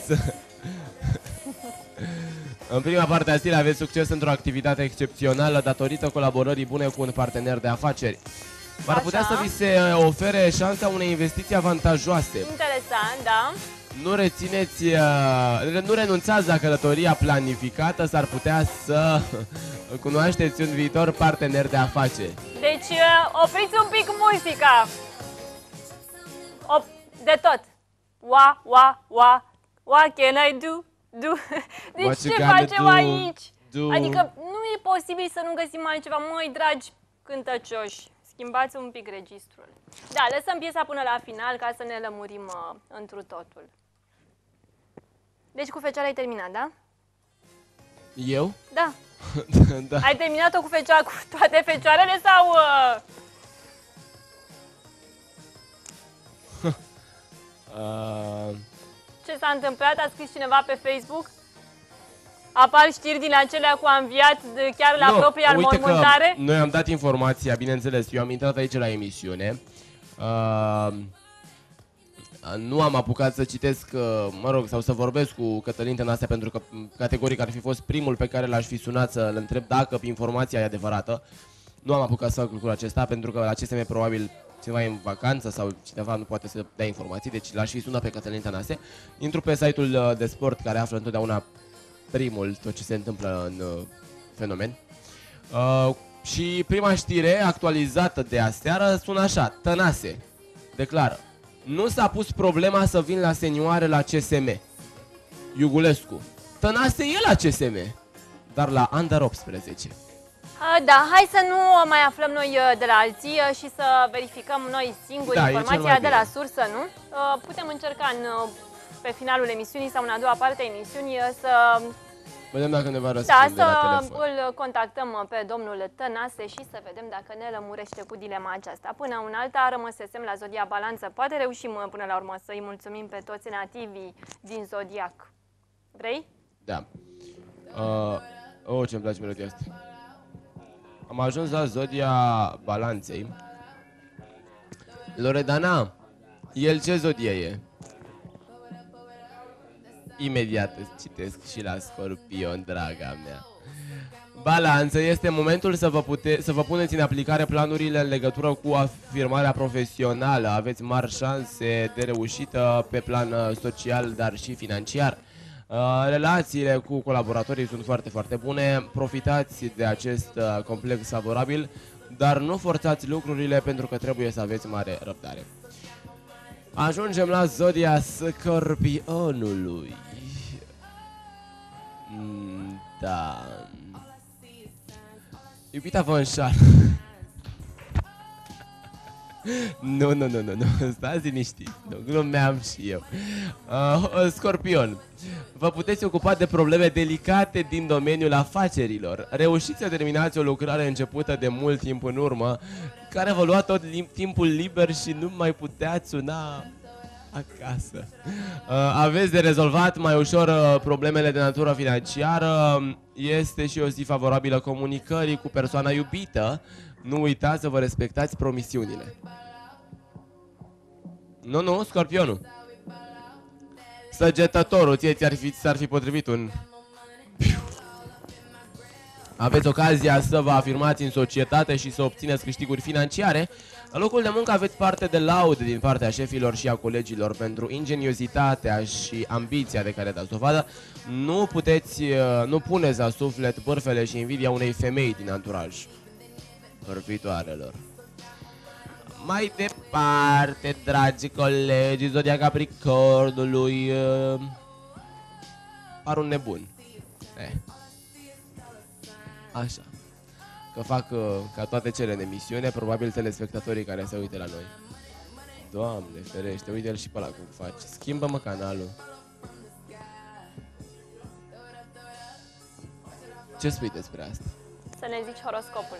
În prima parte a zilei aveți succes într-o activitate excepțională datorită colaborării bune cu un partener de afaceri. V-ar putea să vi se ofere șansa unei investiții avantajoase. Interesant, da. Nu rețineți, nu renunțați la călătoria planificată, s-ar putea să cunoașteți un viitor partener de afaceri. Deci, opriți un pic muzica. De tot. What can I do? Deci ce facem aici? Adică nu e posibil să nu găsim altceva. Măi, dragi cântăcioși, schimbați un pic registrul. Da, lăsăm piesa până la final ca să ne lămurim întru totul. Deci cu Fecioara ai terminat, da? Eu? Da. Da. Ai terminat-o cu toate fecioarele sau... Ce s-a întâmplat? A scris cineva pe Facebook? Apar știri din acelea cu înviat chiar la propria înmormântare? Noi am dat informația, bineînțeles, eu am intrat aici la emisiune. Nu am apucat să citesc, mă rog, sau să vorbesc cu Cătălin Tănase, pentru că categoric ar fi fost primul pe care l-aș fi sunat să-l întreb dacă informația e adevărată. Nu am apucat să fac lucrul acesta, pentru că la CSM probabil cineva e în vacanță sau cineva nu poate să dea informații, deci l-aș fi sunat pe Cătălin Tănase. Intru pe site-ul de sport, care află întotdeauna primul tot ce se întâmplă în fenomen. Și prima știre actualizată de aseară sună așa: Tănase declară: nu s-a pus problema să vin la senioare la CSM. Iugulescu: Tănase e la CSM, dar la Under 18. Da, hai să nu mai aflăm noi de la alții și să verificăm noi singuri informația de la sursă, nu? Putem încerca pe finalul emisiunii sau în a doua parte a emisiunii să... Vedem dacă ne va răspunde la telefon. Îl contactăm pe domnul Tănase și să vedem dacă ne lămurește cu dilema aceasta. Până un alta rămăsesem la Zodia Balanță. Poate reușim până la urmă să-i mulțumim pe toți nativii din Zodiac. Vrei? Da. Ce-mi place melodia asta. Am ajuns la Zodia Balanței. Loredana, el ce zodie e? Imediat îți citesc și la Scorpion, draga mea. Balanță, este momentul să vă puneți în aplicare planurile în legătură cu afirmarea profesională. Aveți mari șanse de reușită pe plan social, dar și financiar. Relațiile cu colaboratorii sunt foarte, foarte bune. Profitați de acest complex favorabil, dar nu forțați lucrurile, pentru că trebuie să aveți mare răbdare. Ajungem la Zodia Scorpionului. Da. Iubita vă înșală. Nu, stați liniștiți, glumeam și eu. Scorpion, vă puteți ocupa de probleme delicate din domeniul afacerilor. Reușiți să terminați o lucrare începută de mult timp în urmă, care vă lua tot timpul liber și nu mai puteați suna acasă. Aveți de rezolvat mai ușor problemele de natură financiară. Este și o zi favorabilă comunicării cu persoana iubită. Nu uitați să vă respectați promisiunile. Nu, Scorpionul. Săgetătorul, ție ți-ar fi potrivit un... Aveți ocazia să vă afirmați în societate și să obțineți câștiguri financiare. La locul de muncă aveți parte de laude din partea șefilor și a colegilor pentru ingeniozitatea și ambiția de care dați dovadă. Nu puneți la suflet bârfele și invidia unei femei din anturaj. Bărfitoarelor. Mai departe, dragi colegi, Zodia Capricornului par un nebun. Așa. Că fac ca toate cele în emisiune, probabil telespectatorii care se uită la noi. Doamne ferește, uite-l și pe ăla cum face. Schimbă-mă canalul. Ce spui despre asta? Să ne zici horoscopul.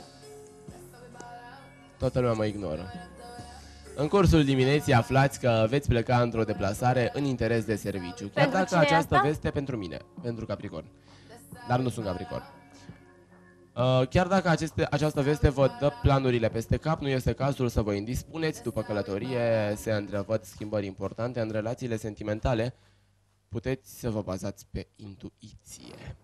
Toată lumea mă ignoră. În cursul dimineții aflați că veți pleca într-o deplasare în interes de serviciu. Chiar dacă această veste pentru mine, pentru Capricorn. Dar nu sunt Capricorn. Chiar dacă această veste vă dă planurile peste cap, nu este cazul să vă indispuneți. După călătorie se întrevăd schimbări importante în relațiile sentimentale. Puteți să vă bazați pe intuiție.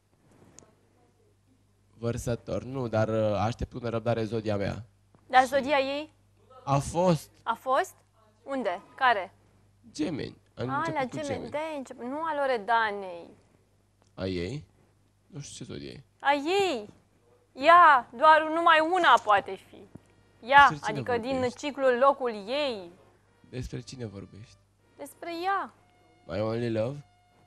Vărsător, nu, dar aștept cu nerăbdare zodia mea. Dar zodia ei? A fost. A fost? Unde? Care? Gemeni. La Gemeni. Nu a Loredanei. A ei? Nu știu ce zodie e. A ei. Ea, doar numai una poate fi. Ea, adică din ciclul locul ei. Despre cine vorbești? Despre ea. My Only Love?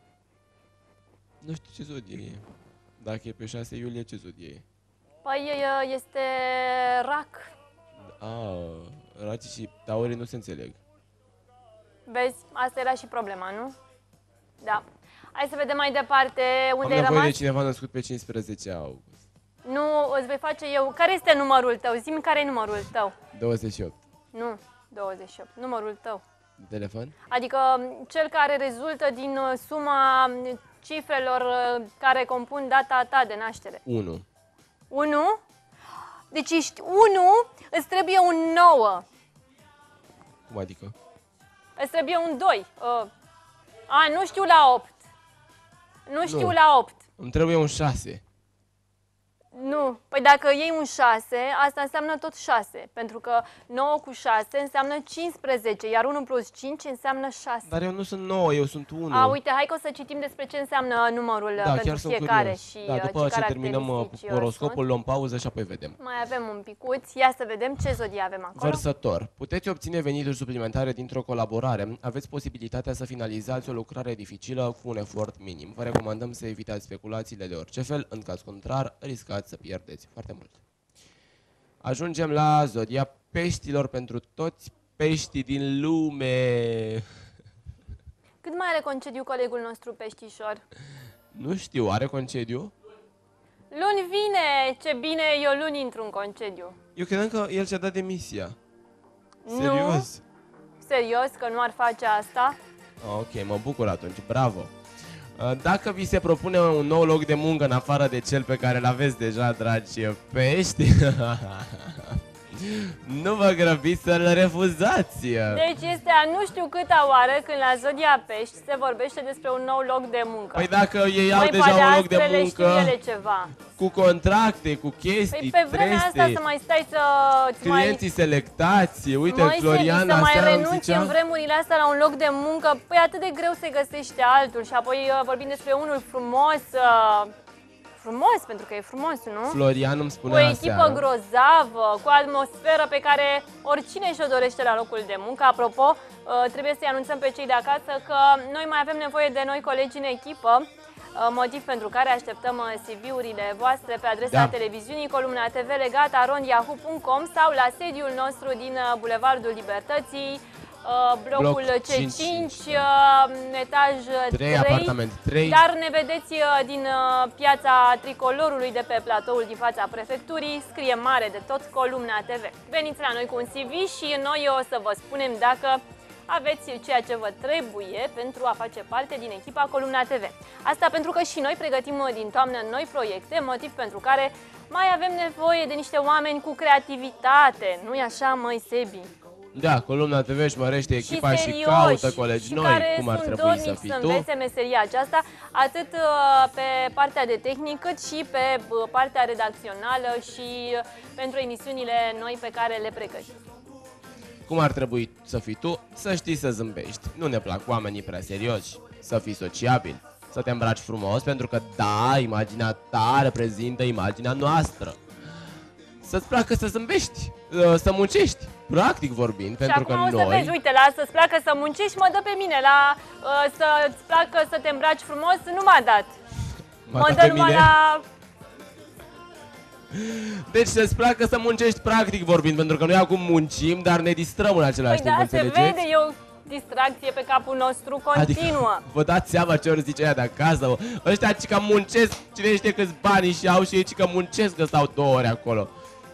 Nu știu ce zodie e. Dacă e pe 6 iulie, ce zodie e? Păi este rac. Racii și taurii nu se înțeleg. Vezi, asta era și problema, nu? Da. Hai să vedem mai departe unde ai rămas. Am nevoie de cineva născut pe 15 august. Nu, îți voi face eu. Care este numărul tău? Zi-mi care e numărul tău. 28. Nu, 28. Numărul tău. De telefon? Adică cel care rezultă din suma cifrelor care compun data ta de naștere. 1. 1? Deci ești 1, îți trebuie un 9. Cum adică? Îți trebuie un 2. Nu știu la 8. Nu știu la 8. Îmi trebuie un 6. Nu. Păi dacă iei un 6, asta înseamnă tot 6. Pentru că 9 cu 6 înseamnă 15, iar 1 plus 5 înseamnă 6. Dar eu nu sunt 9, eu sunt 1. Uite, hai că o să citim despre ce înseamnă numărul pentru fiecare și după ce terminăm horoscopul, luăm pauză și apoi vedem. Mai avem un picuț. Ia să vedem ce zodie avem acolo. Vărsător. Puteți obține venituri suplimentare dintr-o colaborare. Aveți posibilitatea să finalizați o lucrare dificilă cu un efort minim. Vă recomandăm să evitați speculațiile de orice fel. În caz contrar, riscați să pierdeți foarte mult. Ajungem la zodia peștilor pentru toți peștii din lume. Cât mai are concediu colegul nostru peștișor? Nu știu, are concediu? Luni vine! Ce bine, eu luni intru în concediu. Eu credeam că el și-a dat demisia. Nu. Serios? Serios, că nu ar face asta? Ok, mă bucur atunci, bravo. Dacă vi se propune un nou loc de muncă în afară de cel pe care îl aveți deja, dragi pești, nu vă grăbiți să-l refuzați. Deci este a nu știu câta oară când la zodia pești se vorbește despre un nou loc de muncă. Păi dacă ei au deja un loc de muncă, ceva. cu contracte, cu chestii, păi pe vremea asta să mai stai să... clienții selectați, uite, Floriana să mai seara renunți în vremurile astea la un loc de muncă, păi atât de greu să găsești altul și apoi vorbim despre unul frumos... Frumos, pentru că e frumos, nu? Florian îmi spunea cu o echipă grozavă, cu o atmosferă pe care oricine și-o dorește la locul de muncă. Apropo, trebuie să-i anunțăm pe cei de acasă că noi mai avem nevoie de noi colegi în echipă, motiv pentru care așteptăm CV-urile voastre pe adresa televiziunii Columna TV legat@rondyahoo.com sau la sediul nostru din Bulevardul Libertății, blocul C5, etaj 3, apartament 3. Dar ne vedeți din piața Tricolorului de pe platoul din fața prefecturii, scrie mare de tot Columna TV. Veniți la noi cu un CV și noi o să vă spunem dacă aveți ceea ce vă trebuie pentru a face parte din echipa Columna TV. Asta pentru că și noi pregătim din toamnă noi proiecte, motiv pentru care mai avem nevoie de niște oameni cu creativitate. Nu-i așa, măi, Sebi? Da, Columna TV își mărește echipa și caută colegi noi, cum ar trebui să fii tu. Să învețe meseria aceasta, atât pe partea de tehnic, cât și pe partea redacțională și pentru emisiunile noi pe care le pregătim. Cum ar trebui să fii tu? Să știi să zâmbești. Nu ne plac oamenii prea serioși. Să fii sociabil. Să te îmbraci frumos, pentru că, da, imaginea ta reprezintă imaginea noastră. Să-ți placă să zâmbești, să muncești, practic vorbind, pentru că noi... Și acum o să vezi, uite, la să-ți placă să muncești, mă dă pe mine, la să-ți placă să te îmbraci frumos, nu m-a dat. Mă dă numai la... Deci să-ți placă să muncești, practic vorbind, pentru că noi acum muncim, dar ne distrăm în același timp, înțelegeți? Păi da, se vede, e o distracție pe capul nostru continuă. Adică, vă dați seama ce ori zice aia de acasă, ăștia cică muncesc, cine știe câți bani și au și ei cică muncesc că stau 2 ore acolo.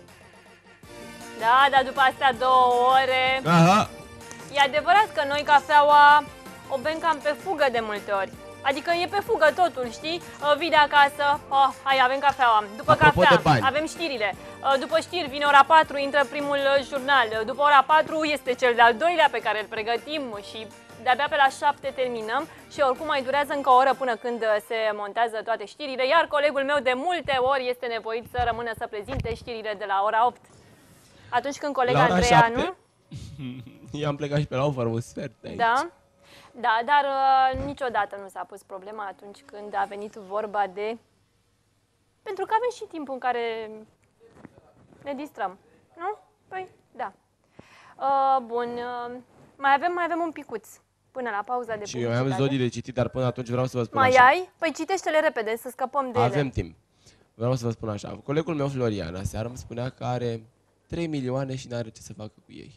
Da, dar după astea 2 ore... Aha. E adevărat că noi cafeaua o bem cam pe fugă de multe ori. Adică e pe fugă totul, știi? Vii de acasă, hai, avem cafeaua. După cafea, avem știrile. După știri vine ora 4, intră primul jurnal. După ora 4 este cel de-al doilea pe care îl pregătim și de-abia pe la 7 terminăm. Și oricum mai durează încă o oră până când se montează toate știrile. Iar colegul meu de multe ori este nevoit să rămână să prezinte știrile de la ora 8. Atunci când colega Andreea, nu? I-am plecat și pe la o fără un sfert de aici. Da? Da, dar niciodată nu s-a pus problema atunci când a venit vorba de... Pentru că avem și timpul în care ne distrăm, nu? Păi, da. Bun, mai avem un picuț până la pauza de publicitate. Și eu am zodii de citit, dar până atunci vreau să vă spun așa. Mai ai? Păi citește-le repede, să scăpăm de ele. Avem timp. Vreau să vă spun așa. Colegul meu, Florian, aseară îmi spunea că are 3 milioane și n-are ce să facă cu ei.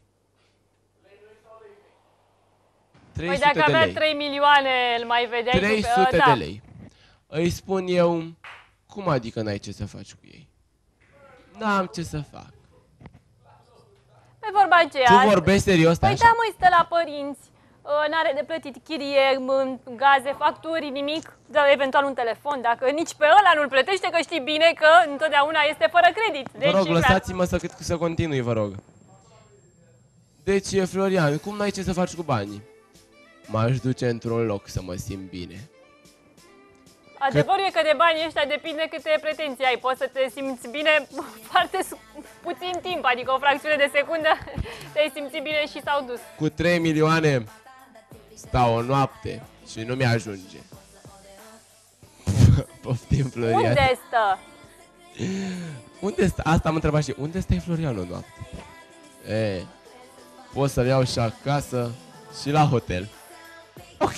300 păi dacă avea lei. 3 milioane, îl mai vedeai 300 de lei. Îi spun eu, cum adică n-ai ce să faci cu ei? N-am ce să fac. Pe vorba aceea... Tu vorbești serios? Păi da, măi, stă la părinți, n-are de plătit chirie, gaze, facturi, nimic, dar eventual un telefon, dacă nici pe ăla nu-l plătește, că știi bine că întotdeauna este fără credit. Deci, vă rog, lăsați-mă să continui, vă rog. Deci, Florian, cum n-ai ce să faci cu banii? M-aș duce într-un loc să mă simt bine. Adevărul e că de banii ăștia depinde câte pretenții ai. Poți să te simți bine foarte puțin timp, adică o fracțiune de secundă te-ai simțit bine și s-au dus. Cu 3 milioane stau o noapte și nu mi-ajunge. Poftim, Florian. Unde stă? Unde stă? Asta am întrebat și unde stai, Florian, o noapte? Pot să-l iau și acasă și la hotel. Ok.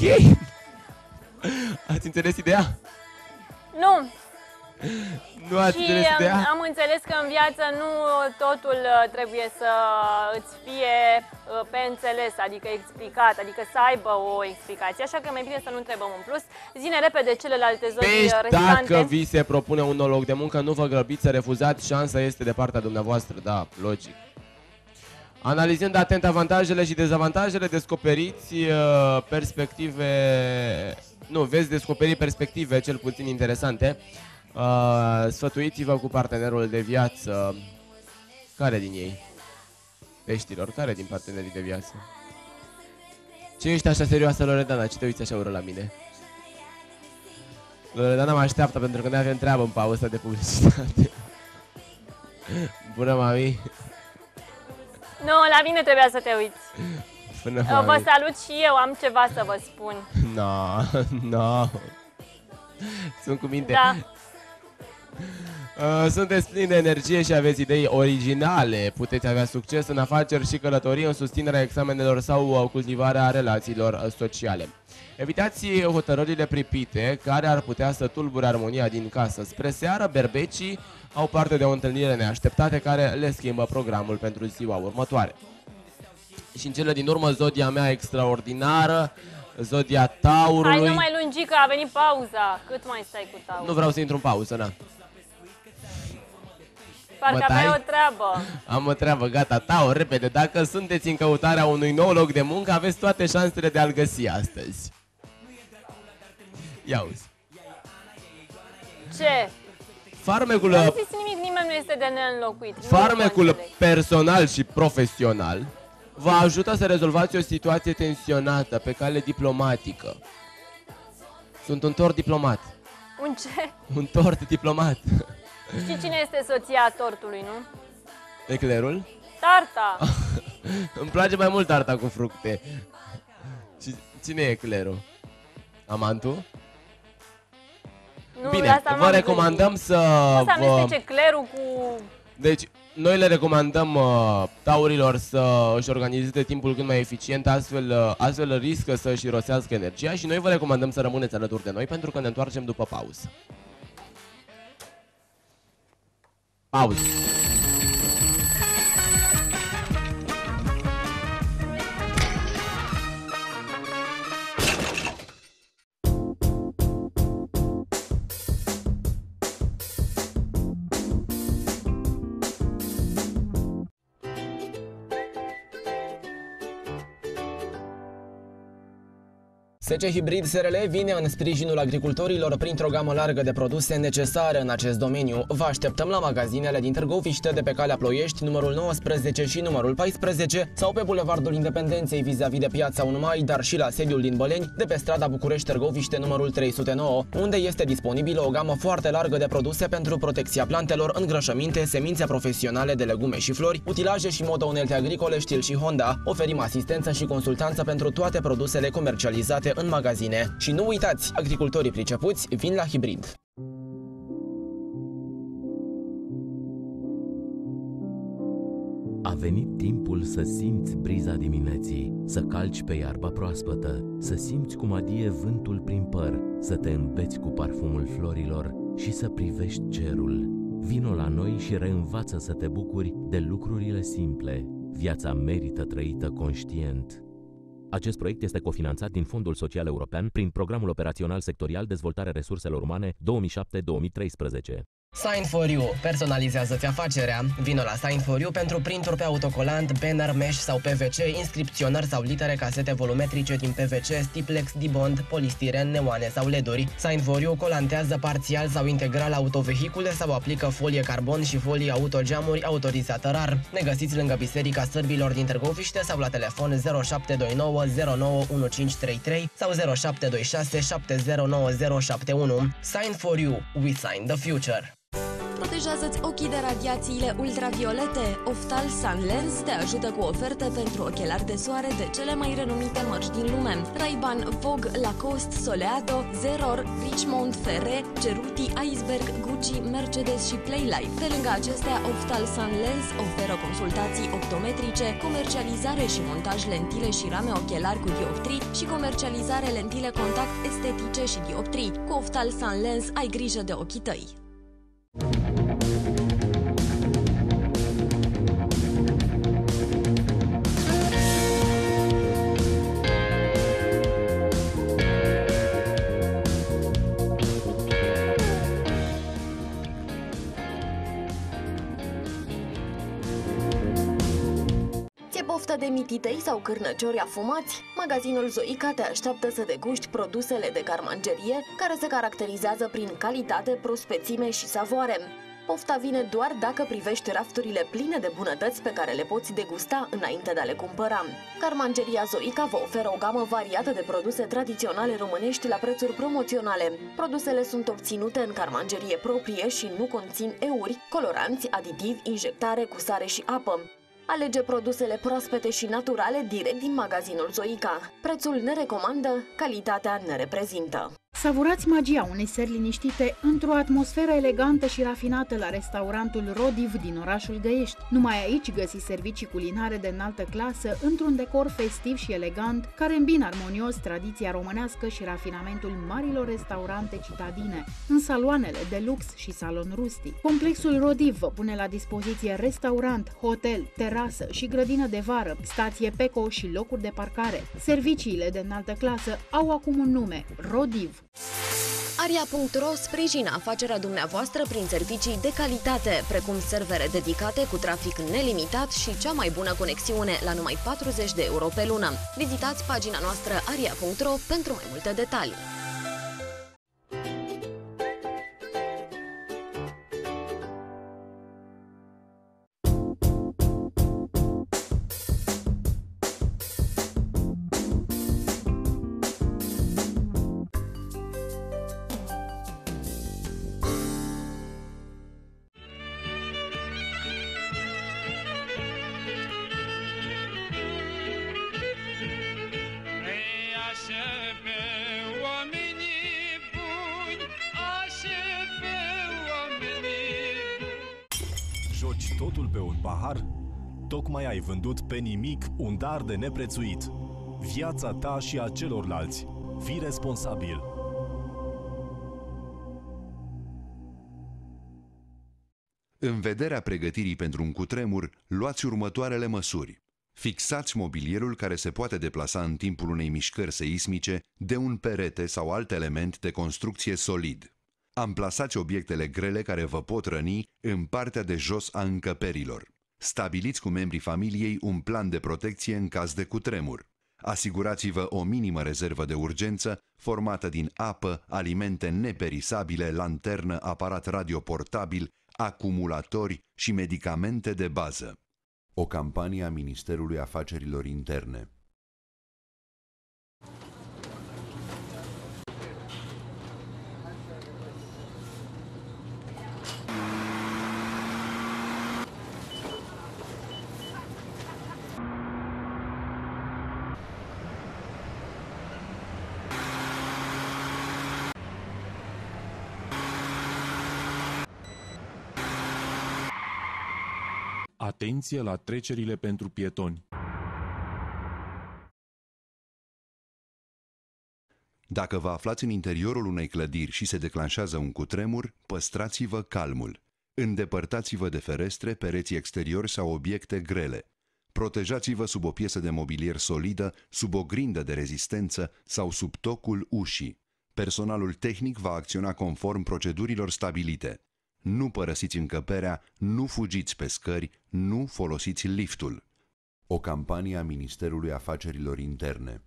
Ați înțeles ideea? Nu. Nu ați înțeles ideea? Am înțeles că în viață nu totul trebuie să îți fie pe înțeles, adică explicat, adică să aibă o explicație, așa că mai bine să nu întrebăm în plus. Zine repede celelalte zodii restante. Dacă vi se propune un nou loc de muncă, nu vă grăbiți să refuzați, șansa este de partea dumneavoastră, da, logic. Analizând atent avantajele și dezavantajele, descoperiți perspective... Nu, veți descoperi perspective cel puțin interesante. Sfătuiți-vă cu partenerul de viață. Care din ei? Peștilor, care din partenerii de viață? Ce ești așa serioasă, Loredana? Ce te uiți așa ură la mine? Loredana mă așteaptă pentru că noi avem treabă în pauza de publicitate. Bună, mami! Nu, la mine trebuia să te uiți. Bună, vă salut și eu, am ceva să vă spun. No. Sunt cu minte. Da. Sunteți plini de energie și aveți idei originale. Puteți avea succes în afaceri și călătorii, în susținerea examenelor sau cultivarea relațiilor sociale. Evitați hotărârile pripite care ar putea să tulbure armonia din casă. Spre seară, berbecii au parte de o întâlnire neașteptată care le schimbă programul pentru ziua următoare. Și în cele din urmă, zodia mea extraordinară, zodia Taurului. Hai, nu mai lungi că a venit pauza. Cât mai stai cu Taurul? Nu vreau să intru în pauză, na. Parcă aveai o treabă. Am o treabă, gata, Taur, repede. Dacă sunteți în căutarea unui nou loc de muncă, aveți toate șansele de a-l găsi astăzi. Ia uzi. Ce? Farmecul... Nu zici nimic, nimeni nu este de neînlocuit. Farmecul personal și profesional vă ajută să rezolvați o situație tensionată pe cale diplomatică. Sunt un tort diplomat. Un ce? Un tort diplomat. Știi cine este soția tortului, nu? Eclerul? Tarta. Îmi place mai mult tarta cu fructe. Cine e eclerul? Amantul? Nu, bine, vă recomandăm să vă... amestece eclerul cu... Deci, noi le recomandăm taurilor să își organizeze timpul cât mai eficient, astfel riscă să își irosească energia și noi vă recomandăm să rămâneți alături de noi pentru că ne întoarcem după pauză. Pauză. SC Hybrid SRL vine în sprijinul agricultorilor printr-o gamă largă de produse necesare în acest domeniu. Vă așteptăm la magazinele din Târgoviște de pe calea Ploiești, numărul 19 și numărul 14, sau pe Bulevardul Independenței vis-a-vis de Piața 1 Mai, dar și la sediul din Băleni, de pe strada București-Târgoviște, numărul 309, unde este disponibilă o gamă foarte largă de produse pentru protecția plantelor, îngrășăminte, semințe profesionale de legume și flori, utilaje și moto-unelte agricole Stihl și Honda. Oferim asistență și consultanță pentru toate produsele comercializate în magazine. Și nu uitați, agricultorii pricepuți vin la Hybrid. A venit timpul să simți briza dimineții, să calci pe iarba proaspătă, să simți cum adie vântul prin păr, să te îmbeți cu parfumul florilor și să privești cerul. Vino la noi și reînvață să te bucuri de lucrurile simple. Viața merită trăită conștient. Acest proiect este cofinanțat din Fondul Social European prin Programul Operațional Sectorial Dezvoltare Resurselor Umane 2007-2013. Sign4U. Personalizează-ți afacerea. Vino la Sign4U pentru printuri pe autocolant, banner, mesh sau PVC, inscripționări sau litere, casete volumetrice din PVC, stiplex, dibond, polistiren, neoane sau LED-uri. Sign4U colantează parțial sau integral autovehicule sau aplică folie carbon și folii autogeamuri autorizată rar. Ne găsiți lângă Biserica Sârbilor din Târgoviște sau la telefon 0729 091533 sau 0726 709071. Sign4U. We sign the future. Protejează-ți ochii de radiațiile ultraviolete. Oftal Sun Lens te ajută cu oferte pentru ochelari de soare de cele mai renumite mărci din lume. Ray-Ban, Vogue, Lacoste, Soleado, Zeror, Richmond, Ferre, Ceruti, Iceberg, Gucci, Mercedes și Playlife. Pe lângă acestea, Oftal Sun Lens oferă consultații optometrice, comercializare și montaj lentile și rame ochelari cu dioptrii și comercializare lentile contact estetice și dioptrii. Cu Oftal Sun Lens ai grijă de ochii tăi. Poftă de mititei sau cârnăciori afumați? Magazinul Zoica te așteaptă să deguști produsele de garmangerie care se caracterizează prin calitate, prospețime și savoare. Pofta vine doar dacă privești rafturile pline de bunătăți pe care le poți degusta înainte de a le cumpăra. Garmangeria Zoica vă oferă o gamă variată de produse tradiționale românești la prețuri promoționale. Produsele sunt obținute în garmangerie proprie și nu conțin euri, coloranți, aditivi, injectare cu sare și apă. Alege produsele proaspete și naturale direct din magazinul Zoica. Prețul ne recomandă, calitatea ne reprezintă. Savurați magia unei seri liniștite într-o atmosferă elegantă și rafinată la restaurantul Rodiv din orașul Găiești. Numai aici găsi servicii culinare de înaltă clasă, într-un decor festiv și elegant, care îmbină armonios tradiția românească și rafinamentul marilor restaurante citadine, în saloanele de lux și salon rustic. Complexul Rodiv vă pune la dispoziție restaurant, hotel, terasă și grădină de vară, stație Peco și locuri de parcare. Serviciile de înaltă clasă au acum un nume: Rodiv. Aria.ro sprijină afacerea dumneavoastră prin servicii de calitate, precum servere dedicate cu trafic nelimitat și cea mai bună conexiune la numai 40 de euro pe lună. Vizitați pagina noastră aria.ro pentru mai multe detalii. Joci totul pe un pahar? Tocmai ai vândut pe nimic un dar de neprețuit. Viața ta și a celorlalți. Fii responsabil. În vederea pregătirii pentru un cutremur, luați următoarele măsuri. Fixați mobilierul care se poate deplasa în timpul unei mișcări seismice de un perete sau alt element de construcție solid. Amplasați obiectele grele care vă pot răni în partea de jos a încăperilor. Stabiliți cu membrii familiei un plan de protecție în caz de cutremur. Asigurați-vă o minimă rezervă de urgență formată din apă, alimente neperisabile, lanternă, aparat radioportabil, acumulatori și medicamente de bază. O campanie a Ministerului Afacerilor Interne. Atenție la trecerile pentru pietoni. Dacă vă aflați în interiorul unei clădiri și se declanșează un cutremur, păstrați-vă calmul. Îndepărtați-vă de ferestre, pereți exteriori sau obiecte grele. Protejați-vă sub o piesă de mobilier solidă, sub o grindă de rezistență sau sub tocul ușii. Personalul tehnic va acționa conform procedurilor stabilite. nu părăsiți încăperea, nu fugiți pe scări, nu folosiți liftul. O campanie a Ministerului Afacerilor Interne.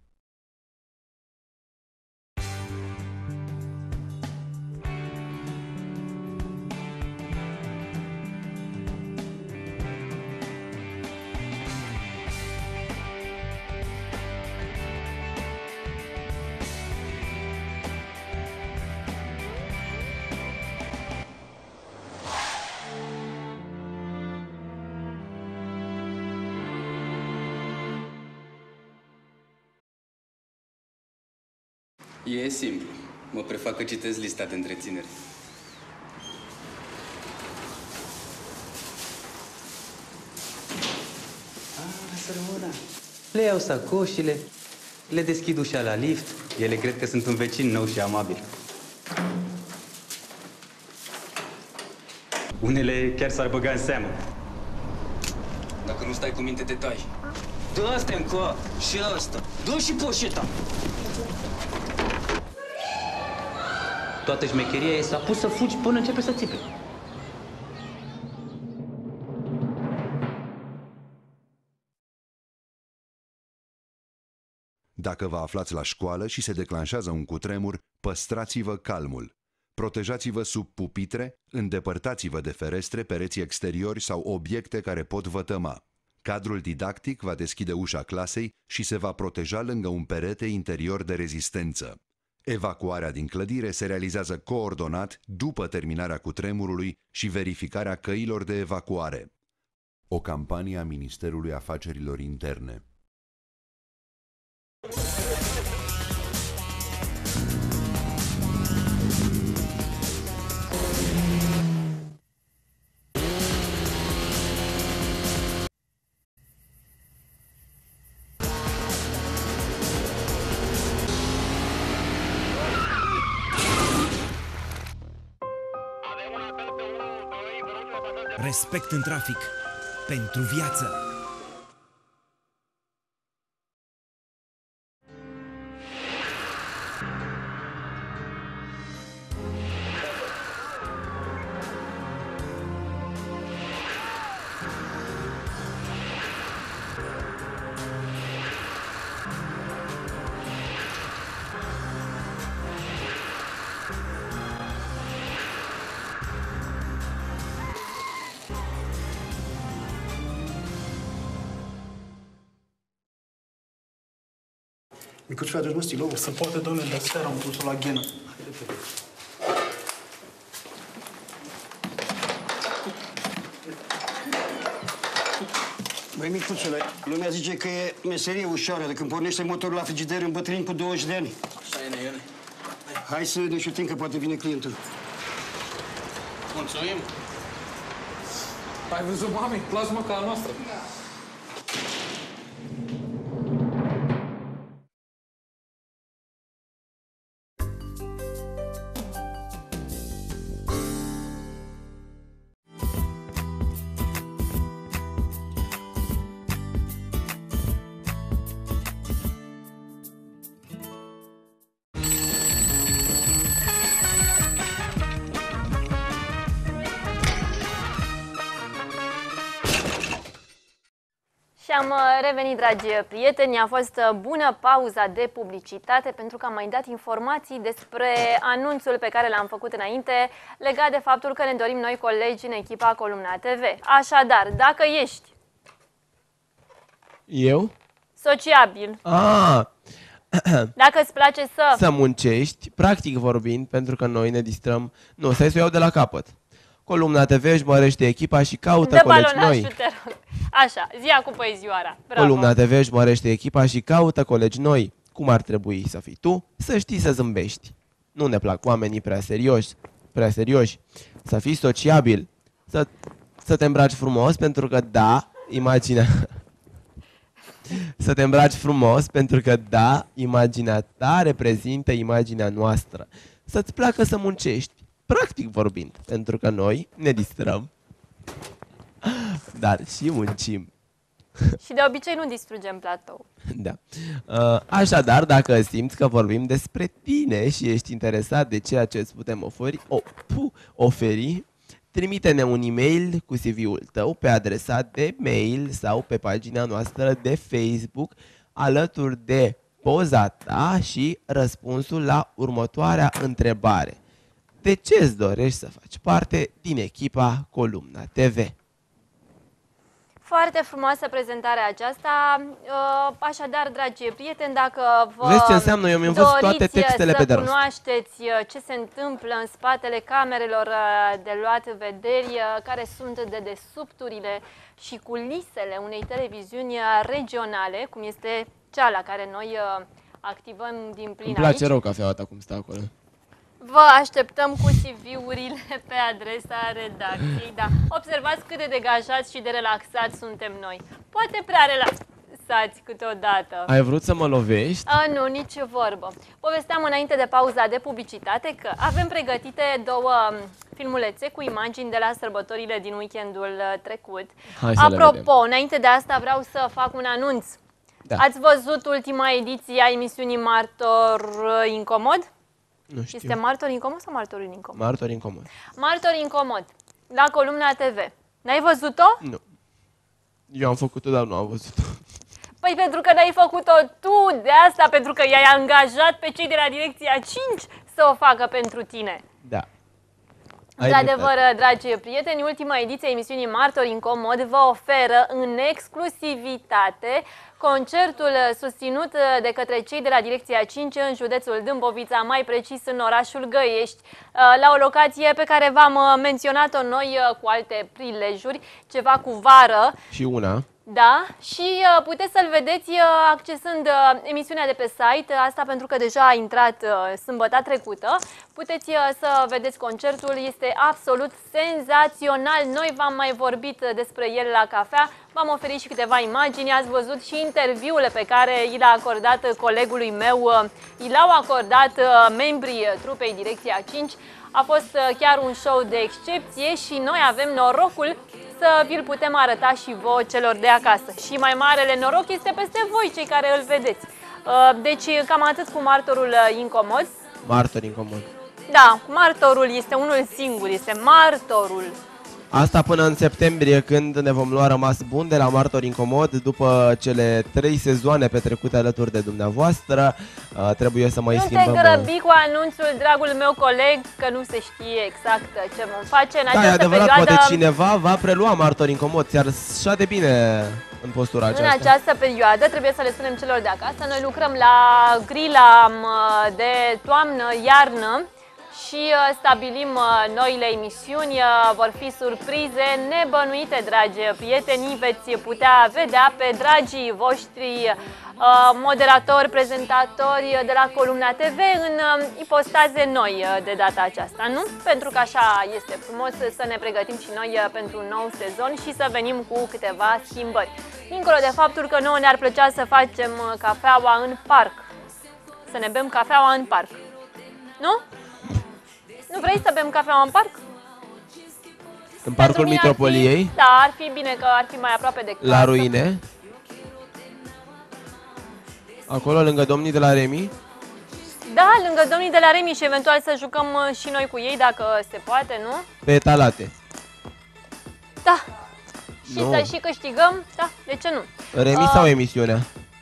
E simplu. Mă prefac că citesc lista de întreținere. Să rămână. Le iau sacoșile, le deschid ușa la lift. Ele cred că sunt un vecin nou și amabil. Unele chiar s-ar băga în seamă. Dacă nu stai cu minte, te tai. Dă asta încă și asta. Dă și poșeta. Toată șmecheria e s-a pus să fugi până începe să țipe. Dacă vă aflați la școală și se declanșează un cutremur, păstrați-vă calmul. Protejați-vă sub pupitre, îndepărtați-vă de ferestre, pereți exteriori sau obiecte care pot vătăma. Cadrul didactic va deschide ușa clasei și se va proteja lângă un perete interior de rezistență. Evacuarea din clădire se realizează coordonat după terminarea cutremurului și verificarea căilor de evacuare. O campanie a Ministerului Afacerilor Interne. Respect în trafic. Pentru viață. Micuț, fii adus, mă, stilou. Se poate, doamne, dar seara am pus-o la ghenă. Băi, micuțule, lumea zice că e meserie ușoară de când pornește motorul la frigider în bătrâni cu 20 de ani. Așa e, Neione. Hai să ne șutim că poate vine clientul. Mulțumim. Ai văzut, mami? Plasma ca a noastră. Și am revenit, dragi prieteni, a fost bună pauza de publicitate pentru că am mai dat informații despre anunțul pe care l-am făcut înainte legat de faptul că ne dorim noi colegi în echipa Columna TV. Așadar, dacă ești sociabil, dacă îți place să muncești, practic vorbind, pentru că noi ne distrăm, nu, stai să o iau de la capăt. Columna TV își mărește echipa și caută colegi noi. te rog. Așa, zi cu poezioara. Bravo. Columna TV își mărește echipa și caută colegi noi. Cum ar trebui să fii tu? Să știi să zâmbești. Nu ne plac oamenii prea serioși. Să fii sociabil. Să te îmbraci frumos, pentru că da, imaginea... Să te îmbraci frumos, pentru că da, imaginea ta reprezintă imaginea noastră. Să-ți placă să muncești. Practic vorbind, pentru că noi ne distrăm, dar și muncim. Și de obicei nu distrugem platou. Da. Așadar, dacă simți că vorbim despre tine și ești interesat de ceea ce îți putem oferi, te trimite-ne un e-mail cu CV-ul tău pe adresa de mail sau pe pagina noastră de Facebook, alături de poza ta și răspunsul la următoarea întrebare. De ce îți dorești să faci parte din echipa Columna TV? Foarte frumoasă prezentarea aceasta. Așadar, dragi prieteni, dacă vă Vezi ce înseamnă? Eu mi-am văzut toate textele pe de rost. Cunoașteți ce se întâmplă în spatele camerelor de luat vederi, care sunt dedesubturile și culisele unei televiziuni regionale, cum este cea la care noi activăm din plin. Îmi place rău cafeaua ta cum stă acolo. Vă așteptăm cu CV-urile pe adresa redacției. Da. Observați cât de degajați și de relaxați suntem noi. Poate prea relaxați câteodată. Ai vrut să mă lovești? Nu, nici vorbă. Povesteam înainte de pauza de publicitate că avem pregătite 2 filmulețe cu imagini de la sărbătorile din weekendul trecut. Apropo, înainte de asta vreau să fac un anunț. Da. Ați văzut ultima ediție a emisiunii Martor Incomod? Nu știu. Este Martor Incomod sau Martor Incomod? Martor Incomod. Martor Incomod, la Columna TV. N-ai văzut-o? Nu. Eu am făcut-o, dar nu am văzut-o. Păi pentru că n-ai făcut-o tu, de asta, pentru că i-ai angajat pe cei de la Direcția 5 să o facă pentru tine. Da. Într-adevăr, dragi prieteni, ultima ediție a emisiunii Martor Incomod vă oferă în exclusivitate concertul susținut de către cei de la Direcția 5 în județul Dâmbovița, mai precis în orașul Găiești, la o locație pe care v-am menționat-o noi cu alte prilejuri, ceva cu vară. Și una. Da, și puteți să-l vedeți accesând emisiunea de pe site, asta pentru că deja a intrat sâmbăta trecută. Puteți să vedeți concertul, este absolut senzațional. Noi v-am mai vorbit despre el la cafea, v-am oferit și câteva imagini, ați văzut și interviurile pe care i l-a acordat colegului meu, i l-au acordat membrii trupei Direcția 5. A fost chiar un show de excepție și noi avem norocul să vi-l putem arăta și vouă celor de acasă. Și mai marele noroc este peste voi, cei care îl vedeți. Deci cam atât cu Martorul Incomod. Martor Incomod. Da, Martorul este unul singur, este Martorul. Asta până în septembrie, când ne vom lua rămas bun de la Martor Incomod. După cele 3 sezoane petrecute alături de dumneavoastră, trebuie să mai schimbăm. Nu te grăbi cu anunțul, dragul meu coleg, că nu se știe exact ce vom face în această e adevărat, perioadă. Poate cineva va prelua Martor Incomod, ți-ar așa de bine în postura aceasta. În această perioadă trebuie să le spunem celor de acasă. Noi lucrăm la grila de toamnă-iarnă și stabilim noile emisiuni, vor fi surprize nebănuite, dragi prieteni, veți putea vedea pe dragii voștri moderatori, prezentatori de la Columna TV în ipostaze noi de data aceasta, nu? Pentru că așa este frumos să ne pregătim și noi pentru un nou sezon și să venim cu câteva schimbări. Dincolo de faptul că nouă ne-ar plăcea să facem cafeaua în parc, să ne bem cafeaua în parc, nu? Nu vrei să bem cafea în parc? În Parcul Mitropoliei? Da, ar fi bine că ar fi mai aproape de casă. La Ruine? Acolo, lângă domnii de la Remi? Da, lângă domnii de la Remi și eventual să jucăm și noi cu ei, dacă se poate, nu? Pe etalate. Da. Și să și câștigăm? Da, de ce nu? Remi sau emisiunea?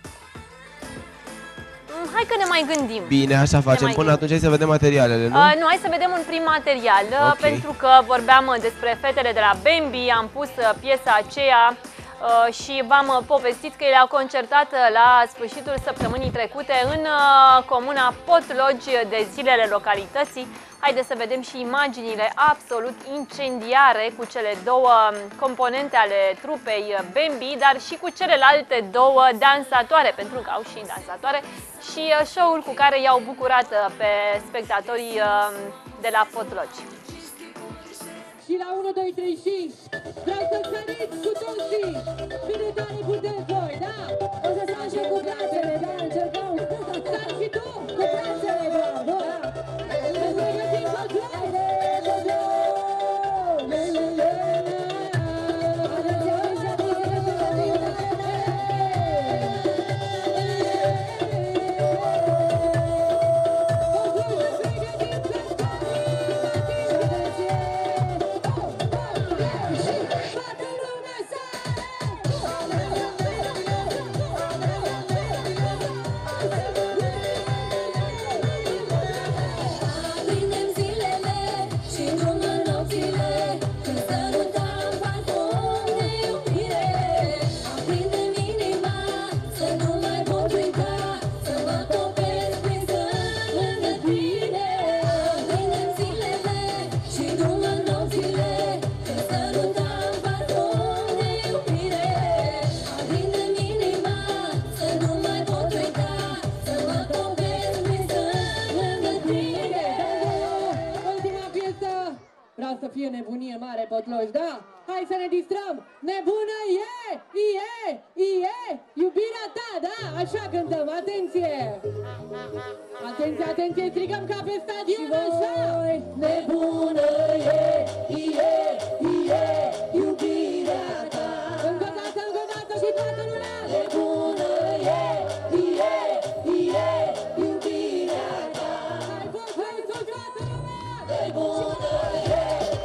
Hai că ne mai gândim. Bine, așa facem. Până atunci hai să vedem materialele, nu? Nu, hai să vedem un prim material. Pentru că vorbeam despre fetele de la Bambi, am pus piesa aceea și v-am povestit că ele au concertat la sfârșitul săptămânii trecute în comuna Potlogi de zilele localității. Haideți să vedem și imaginile absolut incendiare cu cele 2 componente ale trupei Bambi, dar și cu celelalte 2 dansatoare, pentru că au și dansatoare, și show-ul cu care i-au bucurat pe spectatorii de la Potlogi. Și la 1, 2, 3 și vreau să săriți cu toții. Minutorii putem voi, da? O să stau și cu brațele, da? Încercăm. Stai și tu cu brațele, bravo, da? Să pregătim Potlogi. vrea să fie nebunie mare, Potloș, da? Hai să ne distrăm! Nebună e iubirea ta, da? Așa cântăm, atenție! Atenție, atenție, strigăm ca pe stadion, așa! Nebună e iubirea ta! Încă o dată și toată lumea! Nebună e iubirea ta! Hai, Potloș, toată lumea! Nebună e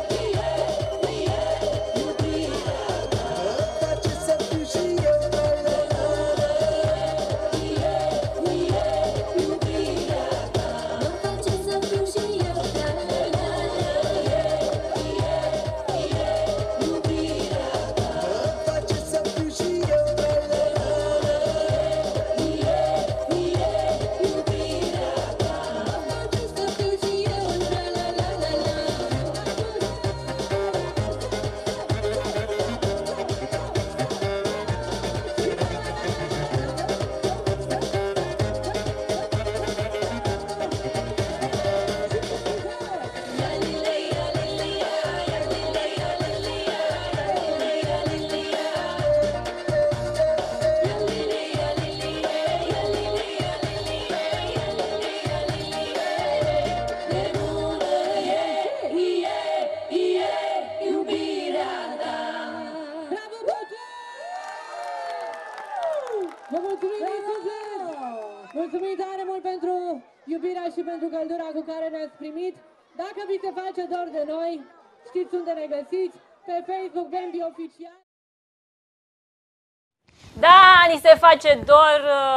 Mulțumim tare mult pentru iubirea și pentru căldura cu care ne-ați primit. Dacă vi se face dor de noi, știți unde ne găsiți, pe Facebook Bambi Oficial. Da, ni se face dor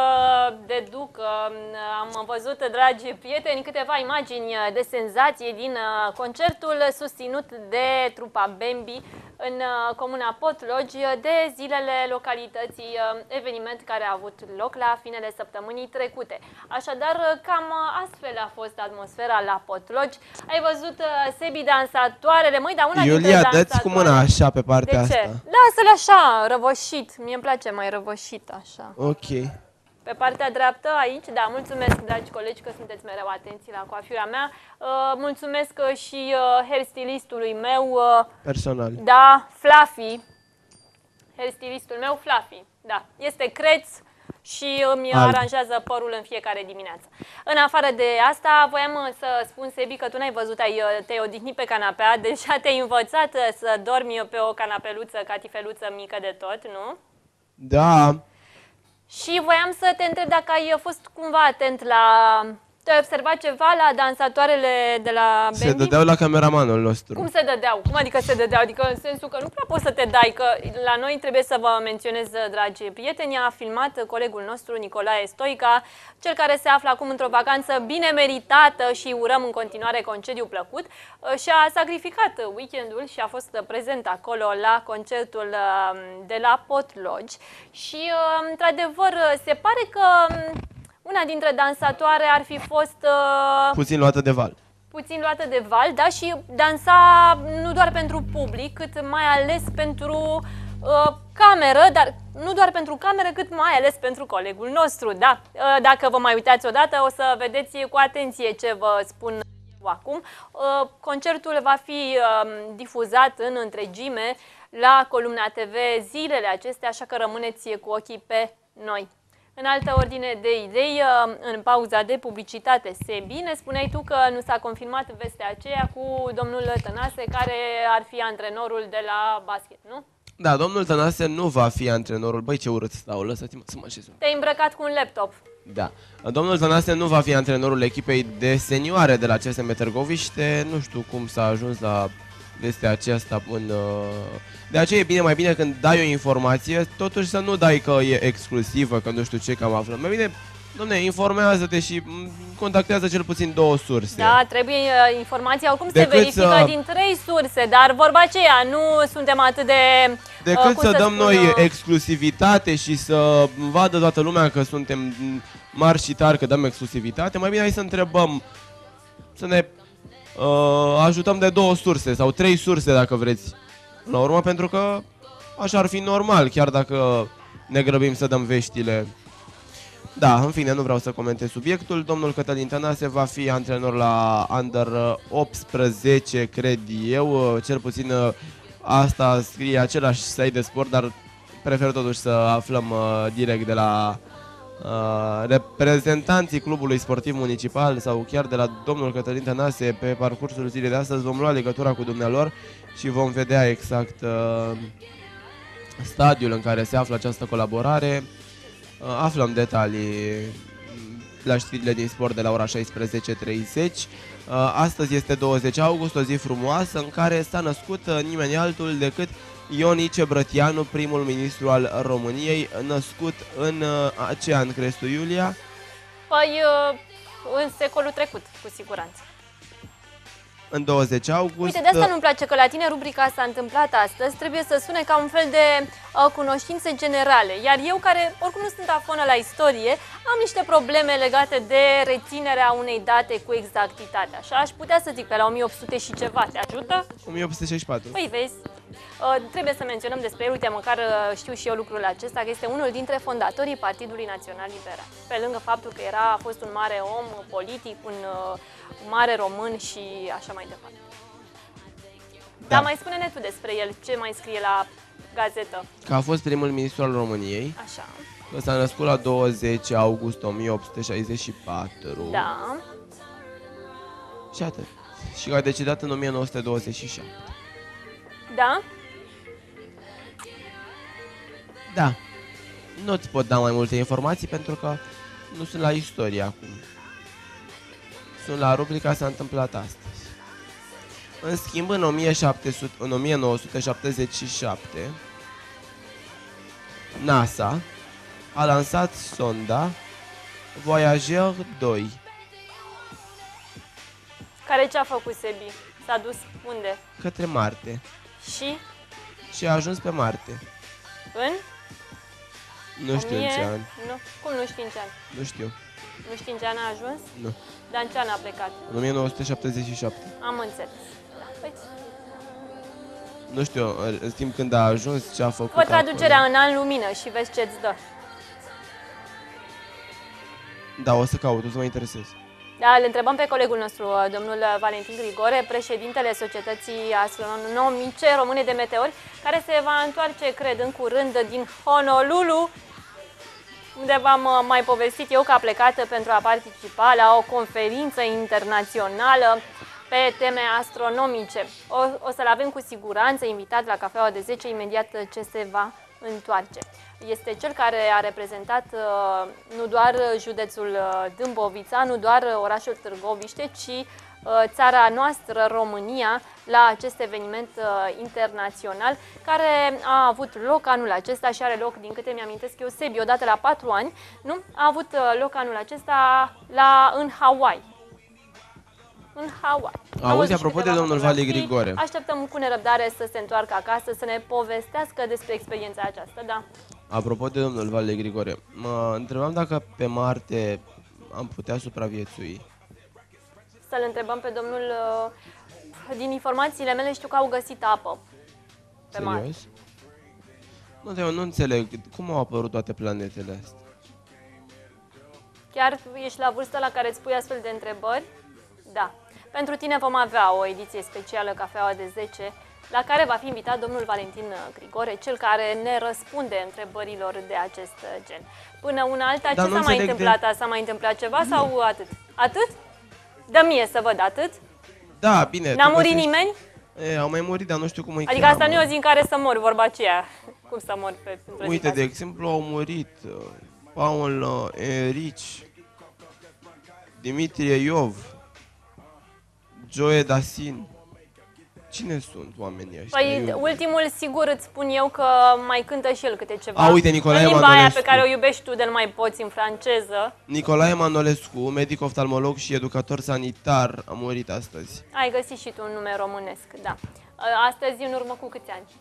de Ducă. Am văzut, dragi prieteni, câteva imagini de senzație din concertul susținut de trupa Bambi în comuna Potlogi de zilele localității, eveniment care a avut loc la finele săptămânii trecute. Așadar, cam astfel a fost atmosfera la Potlogi. Ai văzut, Sebi, dansatoarele? Măi, dar una dintre dansatoare... Iulia, dă-ți cu mâna așa pe partea asta. De ce? Lasă-l așa, răvășit. Mie îmi place mai răvășit așa. Ok. Pe partea dreaptă, aici, da, mulțumesc, dragi colegi, că sunteți mereu atenți la coafiura mea. Mulțumesc și hairstylistului meu. Personal. Da, Fluffy. Hairstylistul meu, Fluffy. Da, este creț și îmi aranjează părul în fiecare dimineață. În afară de asta, voiam să spun, Sebi, că tu n-ai văzut, te-ai odihnit pe canapea, deja te-ai învățat să dormi pe o canapeluță, catifeluță mică de tot, nu? Da. Și voiam să te întreb dacă ai fost cumva atent la... Ai observat ceva la dansatoarele de la Bambi? Se dădeau la cameramanul nostru. Cum se dădeau? Cum adică se dădeau? Adică în sensul că nu prea poți să te dai, că la noi trebuie să vă menționez, dragi prieteni, a filmat colegul nostru Nicolae Stoica, cel care se află acum într-o vacanță bine meritată și urăm în continuare concediu plăcut, și a sacrificat weekendul și a fost prezent acolo la concertul de la Potlogi și, într-adevăr, se pare că una dintre dansatoare ar fi fost... puțin luată de val. Puțin luată de val, da, și dansa nu doar pentru public, cât mai ales pentru cameră, dar nu doar pentru cameră, cât mai ales pentru colegul nostru, da. Dacă vă mai uitați odată, o să vedeți cu atenție ce vă spun eu acum. Concertul va fi difuzat în întregime la Columna TV zilele acestea, așa că rămâneți cu ochii pe noi. În altă ordine de idei, în pauza de publicitate, Sebi, ne spuneai tu că nu s-a confirmat vestea aceea cu domnul Tănase, care ar fi antrenorul de la basket, nu? Da, domnul Tănase nu va fi antrenorul. Băi, ce urât stau, lăsați-mă să mă așez. Te-ai îmbrăcat cu un laptop. Da. Domnul Tănase nu va fi antrenorul echipei de senioare de la CSM Târgoviște. Nu știu cum s-a ajuns la vestea aceasta până... De aceea e bine, mai bine când dai o informație, totuși să nu dai că e exclusivă, că nu știu ce, că am aflat. Mai bine, dom'le, informează-te și contactează cel puțin 2 surse. Da, trebuie informația, oricum se verifică din 3 surse, dar vorba aceea, nu suntem atât de... Decât să dăm noi exclusivitate și să vadă toată lumea că suntem mari și tari, că dăm exclusivitate, mai bine hai să întrebăm, să ne ajutăm de 2 surse sau 3 surse dacă vreți. La urmă, pentru că așa ar fi normal, chiar dacă ne grăbim să dăm veștile. Da, în fine, nu vreau să comentez subiectul. Domnul Cătălin Tănase va fi antrenor la Under 18, cred eu. Cel puțin asta scrie același site de sport, dar prefer totuși să aflăm direct de la reprezentanții clubului sportiv municipal sau chiar de la domnul Cătălin Tănase. Pe parcursul zilei de astăzi vom lua legătura cu dumnealor și vom vedea exact stadiul în care se află această colaborare. Aflăm detalii la știrile din sport de la ora 16:30. Astăzi este 20 august, o zi frumoasă în care s-a născut nimeni altul decât Ionice Brătianu, primul ministru al României, născut în ce an, crezi tu, Iulia? Păi, în secolul trecut, cu siguranță. În 20 august... Uite, de asta nu-mi place că la tine rubrica S-a întâmplat astăzi trebuie să sune ca un fel de cunoștințe generale. Iar eu, care oricum nu sunt afonă la istorie, am niște probleme legate de reținerea unei date cu exactitate. Așa, aș putea să zic pe la 1800 și ceva. Te ajută? 1864. Păi vezi, trebuie să menționăm despre el, uite, măcar știu și eu lucrul acesta, că este unul dintre fondatorii Partidului Național Liberal. Pe lângă faptul că a fost un mare om politic, un mare român și așa mai departe. Da. Dar mai spune-ne tu despre el, ce mai scrie la gazetă? Că a fost primul ministru al României. Așa. Că s-a născut la 20 august 1864. Da. Și atât. Și a decedat în 1927. Da? Da. Nu-ți pot da mai multe informații pentru că nu sunt la istorie acum. Sunt la rubrica S-a întâmplat astăzi. În schimb, în 1977, NASA a lansat sonda Voyager 2. Care ce a făcut, Sebi? S-a dus unde? Către Marte. Și? Și a ajuns pe Marte. În? Nu știu în ce an. Nu. Cum nu știi în ce an? Nu știu. Nu știi în ce an a ajuns? Nu. Dar în ce an a plecat? În 1977. Am înțeles. Da. Păi... Nu știu, în timp când a ajuns, ce a făcut. Fă traducerea în an lumină și vezi ce-ți dă. Da, o să caut, o să mă interesez. Da, îl întrebăm pe colegul nostru, domnul Valentin Grigore, președintele Societății Astronomice Române de Meteori, care se va întoarce, cred, în curând din Honolulu, unde v-am mai povestit eu că a plecat pentru a participa la o conferință internațională pe teme astronomice. O să-l avem cu siguranță invitat la cafeaua de 10 imediat ce se va întoarce. Este cel care a reprezentat nu doar județul Dâmbovița, nu doar orașul Târgoviște, ci țara noastră, România, la acest eveniment internațional care a avut loc anul acesta și are loc, din câte mi-amintesc eu, Sebi, odată la 4 ani, nu? A avut loc anul acesta în Hawaii. În Hawaii. Auzi, apropo de domnul Vali Grigore. Așteptăm cu nerăbdare să se întoarcă acasă, să ne povestească despre experiența aceasta, da. Apropo de domnul Vali Grigore, mă întrebam dacă pe Marte am putea supraviețui. Să-l întrebăm pe domnul... Din informațiile mele știu că au găsit apă pe Marte. Serios? Nu, eu nu înțeleg. Cum au apărut toate planetele astea? Chiar ești la vârsta la care îți pui astfel de întrebări? Da. Pentru tine vom avea o ediție specială, Cafeaua de 10, la care va fi invitat domnul Valentin Grigore, cel care ne răspunde întrebărilor de acest gen. Până una alta, ce s-a mai întâmplat? S-a mai întâmplat ceva sau atât? Atât? Dă mie să văd, atât? Da, bine. N-a murit nimeni? Au mai murit, dar nu știu cum îi Adică asta nu e o zi în care să mor, vorba aceea. Cum să mor pe... Uite, de exemplu, au murit Paul Enrici, Dimitrie Iov, Joe Dasin. Cine sunt oamenii ăștia? Păi ultimul, sigur, îți spun eu că mai cântă și el câte ceva. Uite, Nicolae Manolescu. Manolescu. Aia pe care o iubești tu de-l mai poți în franceză. Nicolae Manolescu, medic oftalmolog și educator sanitar, a murit astăzi. Ai găsit și tu un nume românesc, da. Astăzi, în urmă cu câți ani?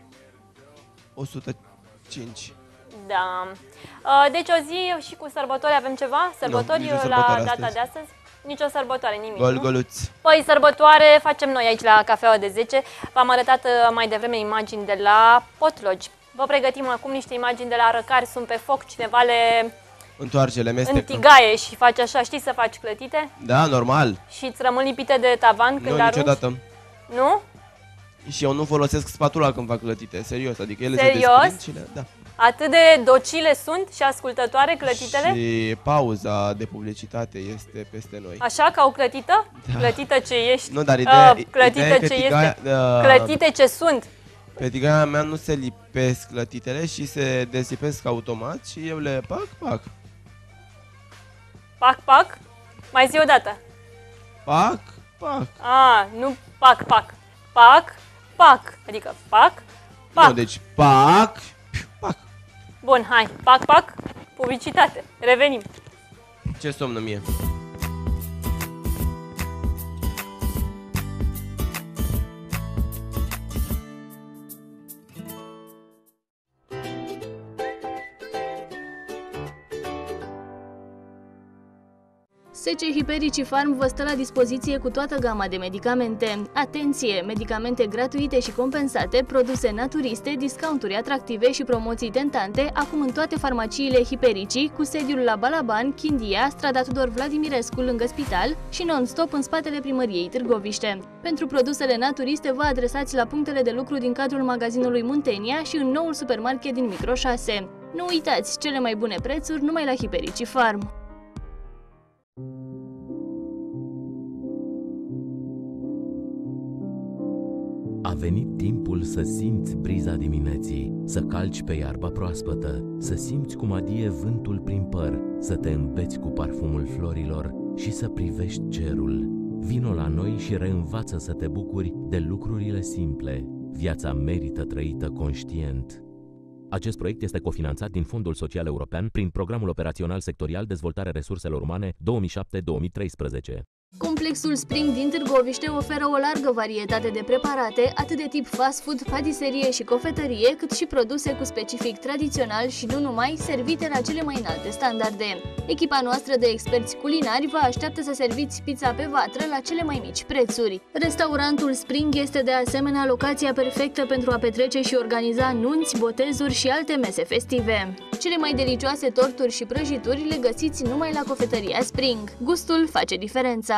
105. Da. Deci o zi și cu sărbători avem ceva? Sărbători la data de astăzi? Nicio sărbătoare, nimic, Gălgăluți. Păi sărbătoare facem noi aici la Cafeaua de 10. V-am arătat mai devreme imagini de la Potlogi. Vă pregătim acum niște imagini de la Răcari. Sunt pe foc, cineva le întoarce, le mestec. În tigaie și faci așa, știi să faci clătite? Da, normal. Și îți rămân lipite de tavan când arunci? Nu, niciodată. Nu? Și eu nu folosesc spatula când fac clătite, serios, adică ele serios? se desprind și le... Da. Atât de docile sunt și ascultătoare clătitele? Și pauza de publicitate este peste noi. Așa, ca o clătită? Da. Clătită ce ești? Nu, dar ideea clătită ce este? Clătite ce sunt? Pe tigaia mea nu se lipesc clătitele și se deslipesc automat și eu le pac, pac. Pac, pac? Mai zi o dată. Pac, pac. Nu pac, pac. Pac, pac. Adică pac, pac. Nu, deci pac, pac. Bun, hai. Pac, pac. Publicitate. Revenim. Ce somnă mie. SC Hipericii Farm vă stă la dispoziție cu toată gama de medicamente. Atenție! Medicamente gratuite și compensate, produse naturiste, discounturi atractive și promoții tentante, acum în toate farmaciile Hipericii, cu sediul la Balaban, Chindia, strada Tudor Vladimirescu lângă spital și non-stop în spatele primăriei Târgoviște. Pentru produsele naturiste vă adresați la punctele de lucru din cadrul magazinului Muntenia și în noul supermarket din Micro 6. Nu uitați, cele mai bune prețuri numai la Hipericii Farm. A venit timpul să simți briza dimineții, să calci pe iarba proaspătă, să simți cum adie vântul prin păr, să te îmbeți cu parfumul florilor și să privești cerul. Vino la noi și reînvață să te bucuri de lucrurile simple. Viața merită trăită conștient. Acest proiect este cofinanțat din Fondul Social European prin Programul Operațional Sectorial Dezvoltare Resurselor Umane 2007-2013. Complexul Spring din Târgoviște oferă o largă varietate de preparate, atât de tip fast food, patiserie și cofetărie, cât și produse cu specific tradițional și nu numai, servite la cele mai înalte standarde. Echipa noastră de experți culinari vă așteaptă să serviți pizza pe vatră la cele mai mici prețuri. Restaurantul Spring este de asemenea locația perfectă pentru a petrece și organiza nunți, botezuri și alte mese festive. Cele mai delicioase torturi și prăjituri le găsiți numai la cofetăria Spring. Gustul face diferența.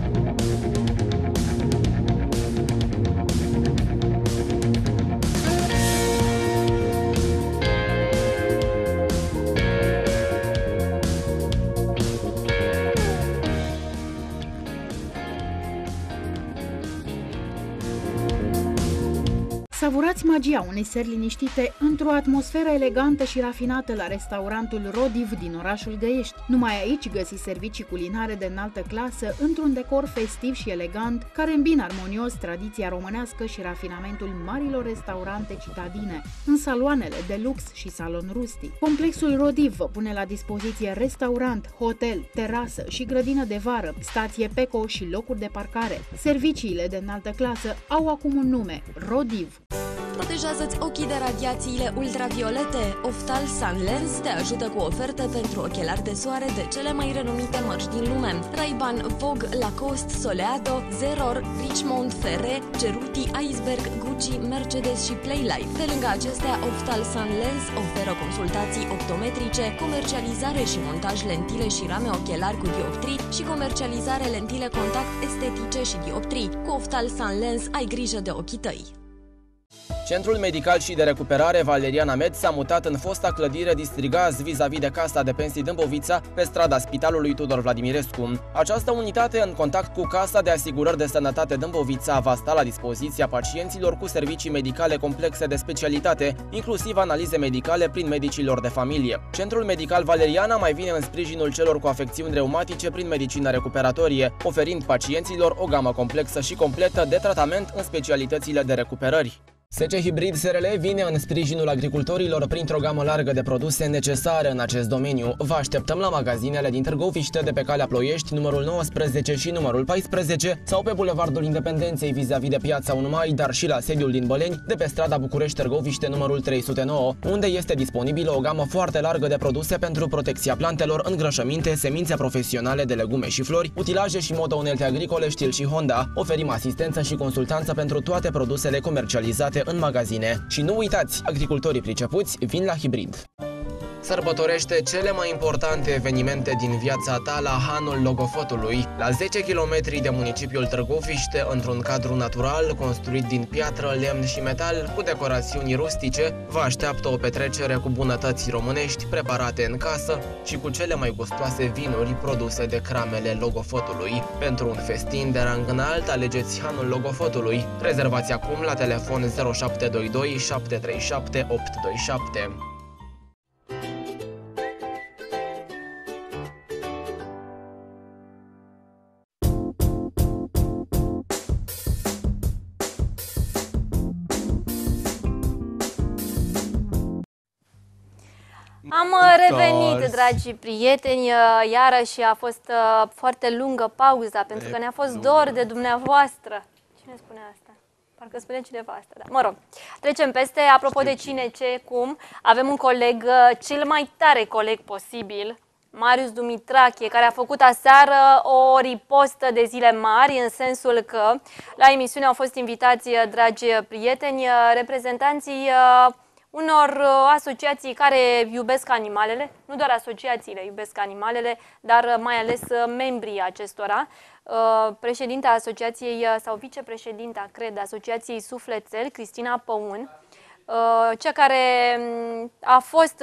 Savurați magia unei seri liniștite într-o atmosferă elegantă și rafinată la restaurantul Rodiv din orașul Găiești. Numai aici găsiți servicii culinare de înaltă clasă într-un decor festiv și elegant care îmbină armonios tradiția românească și rafinamentul marilor restaurante citadine. În saloanele de lux și salon rustic, complexul Rodiv vă pune la dispoziție restaurant, hotel, terasă și grădină de vară, stație Peco și locuri de parcare. Serviciile de înaltă clasă au acum un nume: Rodiv. Protejează-ți ochii de radiațiile ultraviolete. Oftal Sunlens te ajută cu oferte pentru ochelari de soare de cele mai renumite mărci din lume: Ray-Ban, Vogue, Lacoste, Soleado, Zeror, Richmond, Ferre, Ceruti, Iceberg, Gucci, Mercedes și Playlife. Pe lângă acestea, Oftal Sunlens oferă consultații optometrice, comercializare și montaj lentile și rame ochelari cu dioptrii și comercializare lentile contact estetice și dioptrii. Cu Oftal Sunlens ai grijă de ochii tăi. Centrul Medical și de Recuperare Valeriana Med s-a mutat în fosta clădire Distrigaz vis-a-vis de Casa de Pensii Dâmbovița, pe strada Spitalului Tudor Vladimirescu. Această unitate, în contact cu Casa de Asigurări de Sănătate Dâmbovița, va sta la dispoziția pacienților cu servicii medicale complexe de specialitate, inclusiv analize medicale prin medicilor de familie. Centrul Medical Valeriana mai vine în sprijinul celor cu afecțiuni reumatice prin medicină recuperatorie, oferind pacienților o gamă complexă și completă de tratament în specialitățile de recuperări. SC Hybrid SRL vine în sprijinul agricultorilor printr-o gamă largă de produse necesare în acest domeniu. Vă așteptăm la magazinele din Târgoviște, de pe calea Ploiești, numărul 19 și numărul 14, sau pe Bulevardul Independenței vis-a-vis de Piața 1 Mai, dar și la sediul din Băleni, de pe strada București-Târgoviște, numărul 309, unde este disponibilă o gamă foarte largă de produse pentru protecția plantelor, îngrășăminte, semințe profesionale de legume și flori, utilaje și moto-unelte agricole Stihl și Honda. Oferim asistență și consultanță pentru toate produsele comercializate în magazine. Și nu uitați, agricultorii pricepuți vin la Hybrid. Sărbătorește cele mai importante evenimente din viața ta la Hanul Logofotului, la 10 km de municipiul Târgoviște, într-un cadru natural construit din piatră, lemn și metal, cu decorațiuni rustice, vă așteaptă o petrecere cu bunătăți românești preparate în casă și cu cele mai gustoase vinuri produse de cramele Logofotului. Pentru un festin de rang înalt, alegeți Hanul Logofotului. Rezervați acum la telefon 0722 737 827. Am revenit, dragi prieteni, iarăși a fost foarte lungă pauza, pentru că ne-a fost dor de dumneavoastră. Cine spune asta? Parcă spune cineva asta, da. Mă rog, trecem peste. Apropo de cine, ce, cum, avem un coleg, cel mai tare coleg posibil, Marius Dumitrache, care a făcut aseară o ripostă de zile mari, în sensul că la emisiune au fost invitați, dragi prieteni, reprezentanții unor asociații care iubesc animalele, nu doar asociațiile iubesc animalele, dar mai ales membrii acestora. Președinta asociației sau vicepreședinta, cred, asociației Sufletel, Cristina Păun, cea care a fost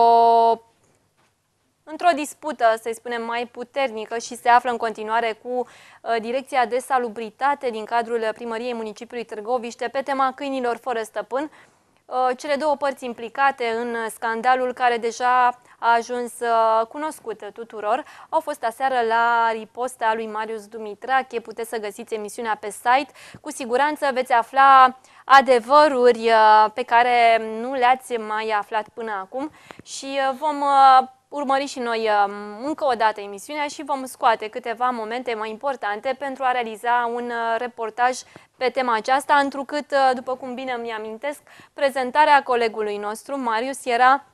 într-o dispută, să-i spunem, mai puternică și se află în continuare cu Direcția de Salubritate din cadrul Primăriei Municipiului Târgoviște pe tema câinilor fără stăpân. Cele două părți implicate în scandalul care deja a ajuns cunoscut tuturor au fost aseară la riposta lui Marius Dumitrache. Puteți să găsiți emisiunea pe site. Cu siguranță veți afla adevăruri pe care nu le-ați mai aflat până acum și vom urmări și noi încă o dată emisiunea și vom scoate câteva momente mai importante pentru a realiza un reportaj pe tema aceasta, întrucât, după cum bine îmi amintesc, prezentarea colegului nostru, Marius, era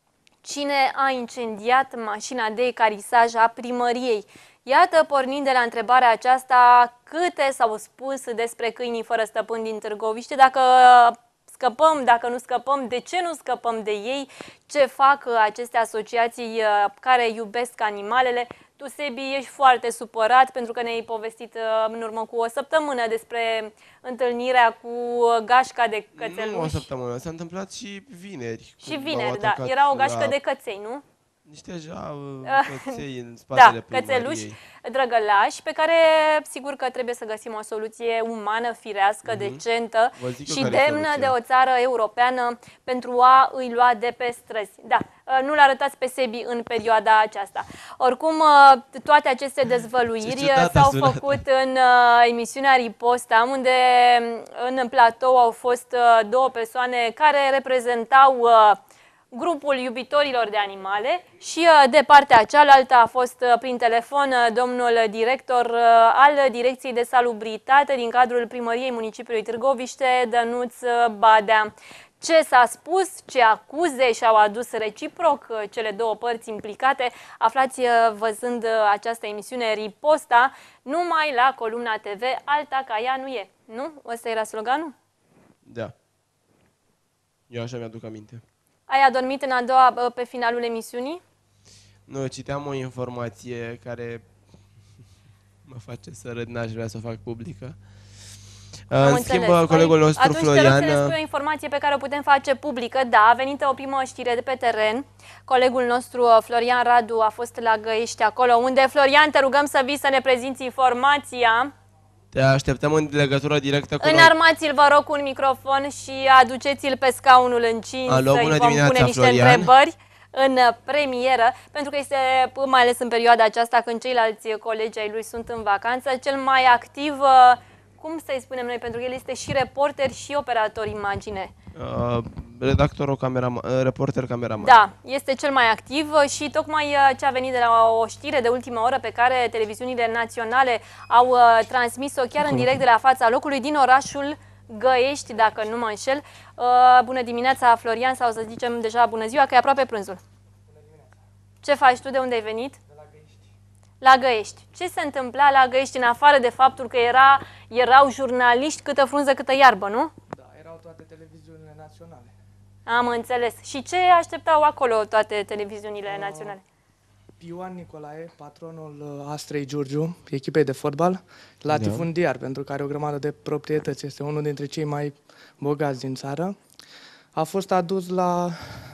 cine a incendiat mașina de ecarisaj a primăriei. Iată, pornind de la întrebarea aceasta, câte s-au spus despre câinii fără stăpân din Târgoviște, dacă scăpăm, dacă nu scăpăm, de ce nu scăpăm de ei, ce fac aceste asociații care iubesc animalele. Tu, Sebi, ești foarte supărat pentru că ne-ai povestit în urmă cu o săptămână despre întâlnirea cu gașca de cățeluși. Nu o săptămână, s-a întâmplat și vineri. Și vineri, da. Era o gașcă de căței, nu? Niște căței în spatele cățeluși drăgălași, pe care sigur că trebuie să găsim o soluție umană, firească, decentă și demnă de o țară europeană pentru a îi lua de pe străzi. Da, nu-l arătați pe Sebi în perioada aceasta. Oricum, toate aceste dezvăluiri s-au făcut în emisiunea Riposta, unde în platou au fost două persoane care reprezentau grupul iubitorilor de animale și de partea cealaltă a fost prin telefon domnul director al Direcției de Salubritate din cadrul Primăriei Municipiului Târgoviște, Dănuț Badea. Ce s-a spus, ce acuze și-au adus reciproc cele două părți implicate, aflați văzând această emisiune Riposta, numai la Columna TV, alta ca ea nu e. Nu? Ăsta era sloganul? Da. Eu așa mi-aduc aminte. Ai adormit în a doua, pe finalul emisiunii? Nu, citeam o informație care mă face să râd, n-aș vrea să o fac publică. În schimb, colegul nostru, Florian... Atunci te rog să ne spui o informație pe care o putem face publică. Da, a venit o primă știre de pe teren. Colegul nostru, Florian Radu, a fost la Găiești, acolo unde, Florian, te rugăm să vii să ne prezinți informația. Te așteptăm în legătură directă cu Înarmați-l, vă rog, cu un microfon și aduceți-l pe scaunul încins. Îi vom pune niște întrebări în premieră, pentru că este, mai ales în perioada aceasta, când ceilalți colegi ai lui sunt în vacanță, cel mai activ, cum să-i spunem noi, pentru că el este și reporter și operator imagine. Redactor, reporter, cameraman. Da, este cel mai activ și tocmai ce a venit de la o știre de ultimă oră pe care televiziunile naționale au transmis-o chiar în direct de la fața locului din orașul Găiești, dacă nu mă înșel. Bună dimineața, Florian, sau să zicem deja bună ziua, că e aproape prânzul. Ce faci tu? De unde ai venit? De la Găiești. La Găiești. Ce se întâmpla la Găiești, în afară de faptul că erau jurnaliști câtă frunză, câtă iarbă, nu? Da, erau toate televiziunile naționale. Am înțeles. Și ce așteptau acolo toate televiziunile naționale? Ioan Nicolae, patronul Astrei Giurgiu, echipei de fotbal, latifundiar, pentru că are o grămadă de proprietăți, este unul dintre cei mai bogați din țară, a fost adus la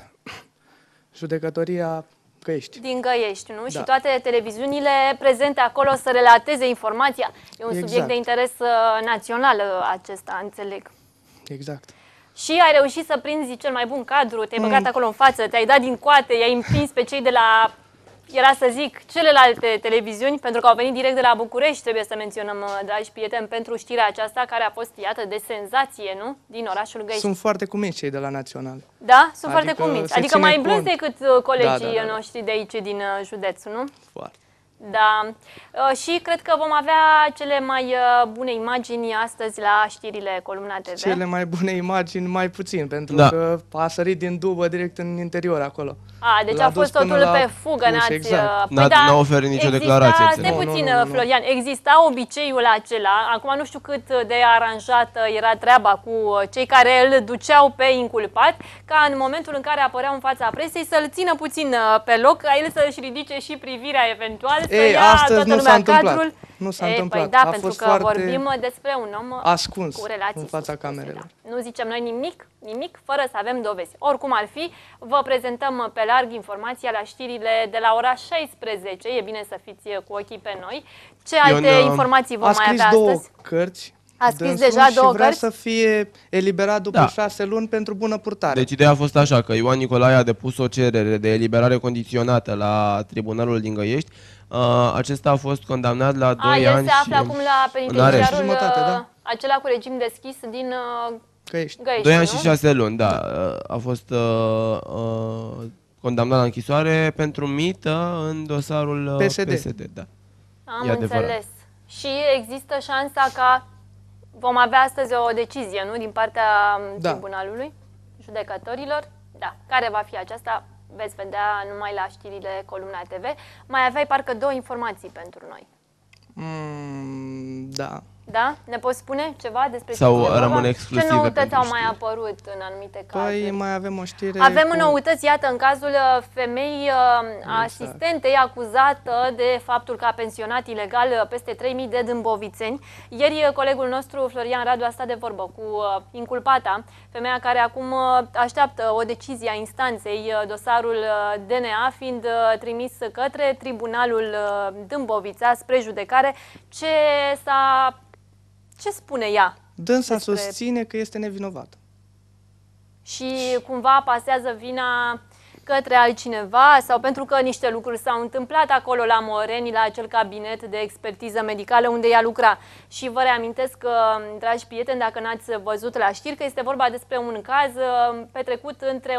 judecătoria Găiești. Din Găiești, nu? Da. Și toate televiziunile prezente acolo să relateze informația. E un subiect de interes național acesta, înțeleg. Exact. Și ai reușit să prinzi cel mai bun cadru, te-ai băgat acolo în față, te-ai dat din coate, i-ai împins pe cei de la, era să zic, celelalte televiziuni, pentru că au venit direct de la București, trebuie să menționăm, dragi prieteni, pentru știrea aceasta, care a fost, iată, de senzație, nu? Din orașul Găiești. Sunt foarte cuminți cei de la Național. Da? Sunt foarte cuminți. Adică mai blânzi decât colegii noștri de aici, din județ, nu? Foarte. Da. Și cred că vom avea cele mai bune imagini astăzi la știrile Columna TV. Cele mai bune imagini mai puțin, pentru că a sărit din dubă direct în interior acolo. Deci a fost totul pe fugă, exact. N-a oferit nicio declarație. Stai puțin, Florian, exista obiceiul acela, acum nu știu cât de aranjată era treaba cu cei care îl duceau pe inculpat, ca în momentul în care apăreau în fața presei să-l țină puțin pe loc, ca el să-și ridice și privirea eventual, să ia toată lumea cadrul. Nu s-a întâmplat. Păi da, pentru că vorbim despre un om ascuns cu relații în fața camerelor. Da. Nu zicem noi nimic fără să avem dovezi. Oricum ar fi, vă prezentăm pe larg informația la știrile de la ora 16. E bine să fiți cu ochii pe noi. Ce alte informații vom mai avea astăzi? A scris 2 cărți. A scris deja 2 și vrea cărți? să fie eliberat după 6 luni pentru bună purtare. Deci ideea a fost așa, că Ioan Nicolae a depus o cerere de eliberare condiționată la Tribunalul din Găiești. Acesta a fost condamnat la 2 ani. El se află acum la penitenciarul acela cu regim deschis din Găiești. 2 ani și 6 luni, da. A fost condamnat la închisoare pentru mită în dosarul PSD. Da. Am înțeles. Și există șansa ca vom avea astăzi o decizie, nu? Din partea tribunalului, judecătorilor. Da. Care va fi aceasta? Veți vedea numai la știrile Columna TV. Mai aveai parcă 2 informații pentru noi. Da. Da? Ne poți spune ceva despre sau rămâne exclusive? Ce noutăți au mai apărut în anumite cazuri? Păi mai avem o știre. Avem noutăți, iată, în cazul femeii asistentei acuzată de faptul că a pensionat ilegal peste 3.000 de dâmbovițeni. Ieri colegul nostru, Florian Radu, a stat de vorbă cu inculpata, femeia care acum așteaptă o decizie a instanței, dosarul DNA fiind trimis către Tribunalul Dâmbovița spre judecare. Ce spune ea? Dânsa susține că este nevinovată. Și cumva pasează vina către altcineva sau pentru că niște lucruri s-au întâmplat acolo la Moreni, la acel cabinet de expertiză medicală unde ea lucra. Și vă reamintesc, dragi prieteni, dacă n-ați văzut la știri, că este vorba despre un caz petrecut între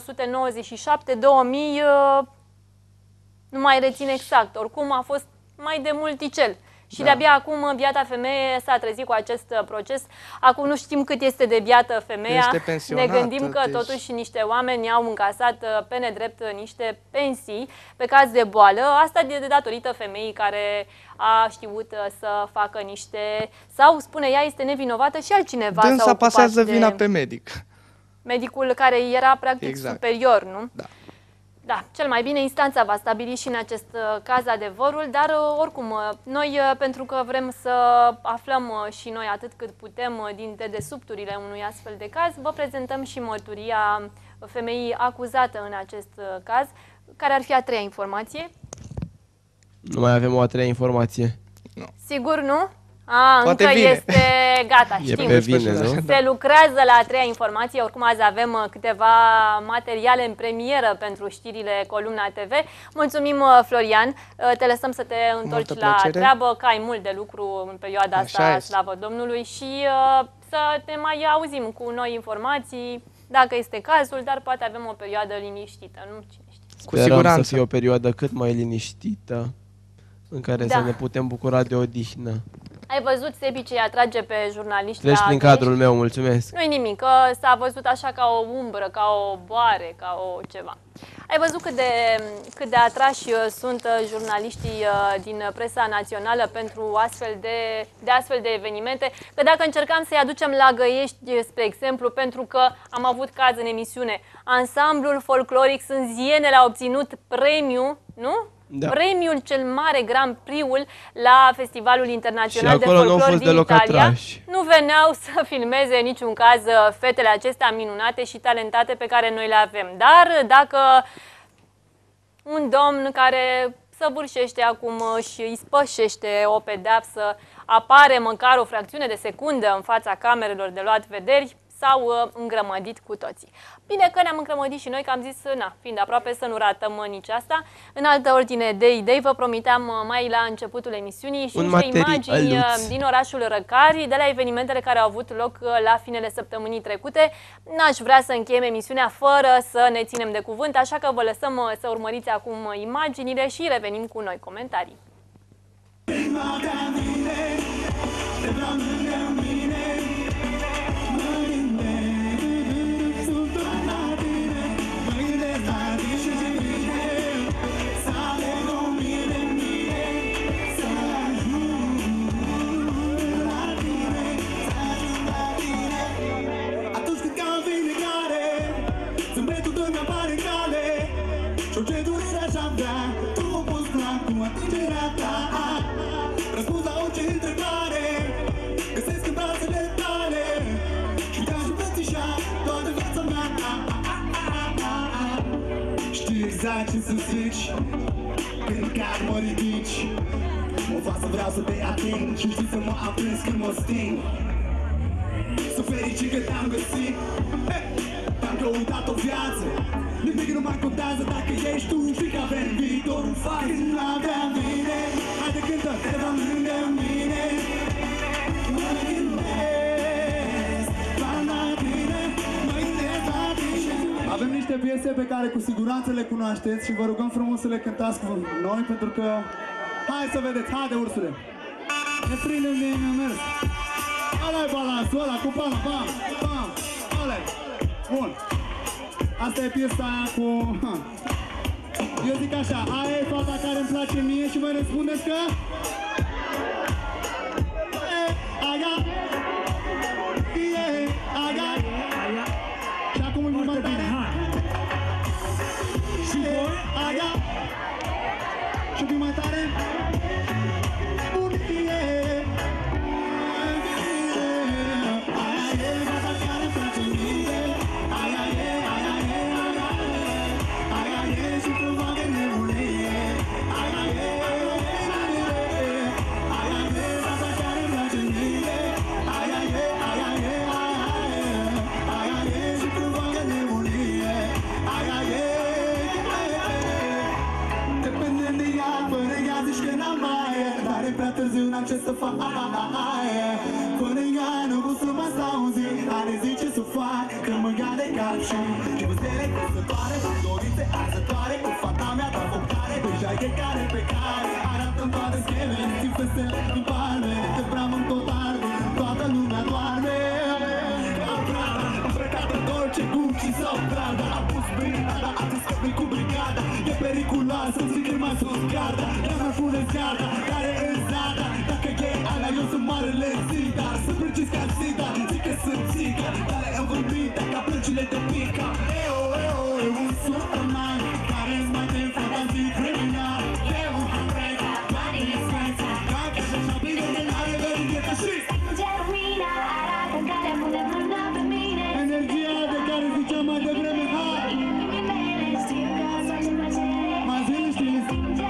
1997-2000, nu mai rețin exact, oricum a fost mai de multicel. Și de-abia acum biata femeie s-a trezit cu acest proces. Acum nu știm cât este de biată femeia. Ne gândim că totuși niște oameni au încasat pe nedrept niște pensii pe caz de boală. Asta de datorită femeii care a știut să facă niște... Sau, spune ea, este nevinovată și altcineva. Dânsa pasează vina pe medic. Medicul care era practic superior, nu? Da. Da, cel mai bine instanța va stabili și în acest caz adevărul, dar oricum, noi, pentru că vrem să aflăm și noi atât cât putem din dedesubturile unui astfel de caz, vă prezentăm și mărturia femeii acuzată în acest caz. Care ar fi a 3-a informație? Nu mai avem o a 3-a informație. No. Sigur, nu? Încă este gata, știm. Se lucrează la a 3-a informație. Oricum azi avem câteva materiale în premieră pentru știrile Columna TV. Mulțumim, Florian. Te lăsăm să te întorci la treabă, că ai mult de lucru în perioada asta, slavă Domnului, și să te mai auzim cu noi informații, dacă este cazul, dar poate avem o perioadă liniștită, nu? Cine știe. Cu siguranță să fie o perioadă cât mai liniștită, în care să ne putem bucura de odihnă. Ai văzut, Sebi, ce îi atrage pe jurnaliști? Treci prin cadrul meu, mulțumesc. Nu-i nimic, că s-a văzut așa ca o umbră, ca o boare, ca o ceva. Ai văzut cât de atrași sunt jurnaliștii din presa națională pentru astfel de evenimente? Că dacă încercam să-i aducem la Găiești, spre exemplu, pentru că am avut caz în emisiune, ansamblul folcloric Sânzienele a obținut premiu, nu? Da. Premiul cel mare, Grand Prix-ul la Festivalul Internațional de Folclor din Italia. Atrași. Nu veneau să filmeze în niciun caz fetele acestea minunate și talentate pe care noi le avem. Dar dacă un domn care săvârșește acum și îi spășește o pedeapsă apare măcar o fracțiune de secundă în fața camerelor de luat vederi, s-au îngrămădit cu toții. Bine că ne-am îngrămădit și noi, că am zis, na, fiind aproape, să nu ratăm nici asta. În altă ordine de idei, vă promiteam mai la începutul emisiunii și niște imagini din orașul Răcari, de la evenimentele care au avut loc la finele săptămânii trecute. N-aș vrea să încheiem emisiunea fără să ne ținem de cuvânt, așa că vă lăsăm să urmăriți acum imaginile și revenim cu noi comentarii. Exact ce să zici, când cad mă ridici, mă fac să vreau să te ating și știi să mă aprins când mă sting. Sunt fericit că te-am găsit, te-am căutat o viață, nimic nu mai contează dacă ești tu, știi că avem viitor în față. Când nu aveam bine, haide cântă, te vom lângă mine. Mă gândesc, la tine, mă gândesc la tine. Avem niște piese pe care cu siguranță le cunoașteți și vă rugăm frumos să le cântați cu noi, pentru că hai să vedeți, haide ursule! Ne prindem din mers! Ăla-i balansul ăla, cu pam, pam, pam, ăla-i! Bun! Asta e piesa aia cu... Eu zic așa, aia e fata care îmi place mie și voi răspundeți că... Aga! Aga! Și acum îl mai tare! Și voi? Aga! Și un pic mai tare! Bun! Prea târziu n-am ce să fac. Fără ea nu pot să mă stau în zi. Are zice să fac când mă gade cap și cu stele crescătoare, cu dorințe arzătoare, cu fata mea provocare, cu jaiche care pe care arată-mi toate schemele, țin festele din palme, te bream în tot arde, toată lumea doarme. Am plecat în orice Gucci sau Prada, am pus brigada, am zis că vin cu brigada, e periculoasă, zic că mai sus garda, ea mai pune garda, care e zada, dacă e alea eu sunt marele zida, sunt precis ca zida, zic că sunt țiga, dar le-am vorbit, dacă plăcile te pica. Eu, un superman, care-ți mai de fantazii criminal, eu, banii e sfânța, dacă așa bine de n-are verigheta și Germina, arată în care putem mâna pe mine, energia de care ziceam mai devreme, hai! Știu că îți face plăcere, mai zi, știi?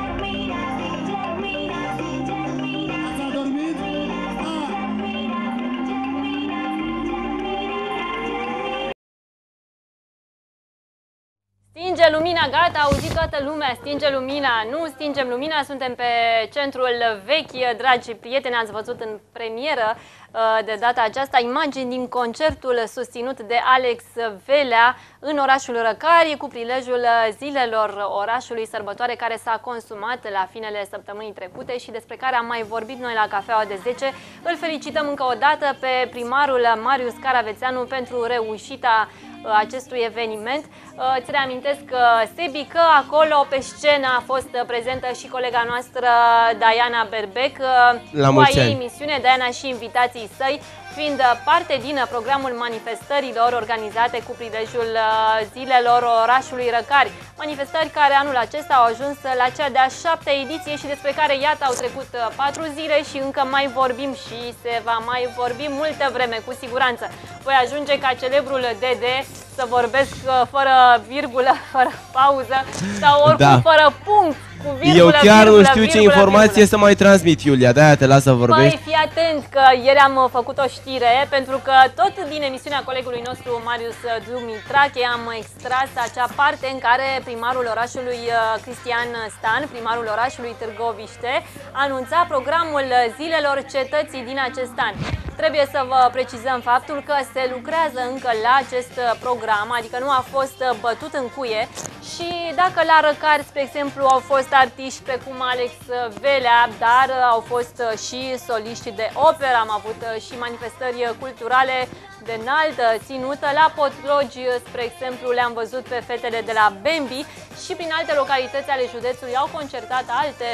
Stinge lumina, gata, a auzit toată lumea, stinge lumina, nu stingem lumina, suntem pe centrul vechi, dragi prieteni, ați văzut în premieră de data aceasta imagini din concertul susținut de Alex Velea în orașul Răcari cu prilejul zilelor orașului, sărbătoare care s-a consumat la finele săptămânii trecute și despre care am mai vorbit noi la Cafeaua de 10. Îl felicităm încă o dată pe primarul Marius Caravețeanu pentru reușita acestui eveniment. Îți reamintesc, Sebi, că acolo pe scenă a fost prezentă și colega noastră Diana Berbec cu a ei emisiune, Diana și invitații săi, fiind parte din programul manifestărilor organizate cu prilejul zilelor orașului Răcari. Manifestări care anul acesta au ajuns la cea de-a 7-a ediție și despre care, iată, au trecut 4 zile și încă mai vorbim și se va mai vorbi multă vreme, cu siguranță. Voi ajunge ca celebrul Dede să vorbesc fără virgulă, fără pauză sau oricum fără punct. Eu chiar nu știu ce informație să mai transmit, Iulia, de-aia te las să vorbești. Păi, fii atent că ieri am făcut o știre, pentru că tot din emisiunea colegului nostru Marius Dumitrache am extras acea parte în care primarul orașului Cristian Stan, primarul orașului Târgoviște, anunța programul zilelor cetății din acest an. Trebuie să vă precizăm faptul că se lucrează încă la acest program, adică nu a fost bătut în cuie și dacă la Răcari, spre exemplu, au fost artiști precum Alex Velea, dar au fost și soliști de operă, am avut și manifestări culturale de înaltă ținută. La Potlogi, spre exemplu, le-am văzut pe fetele de la Bambi și prin alte localități ale județului au concertat alte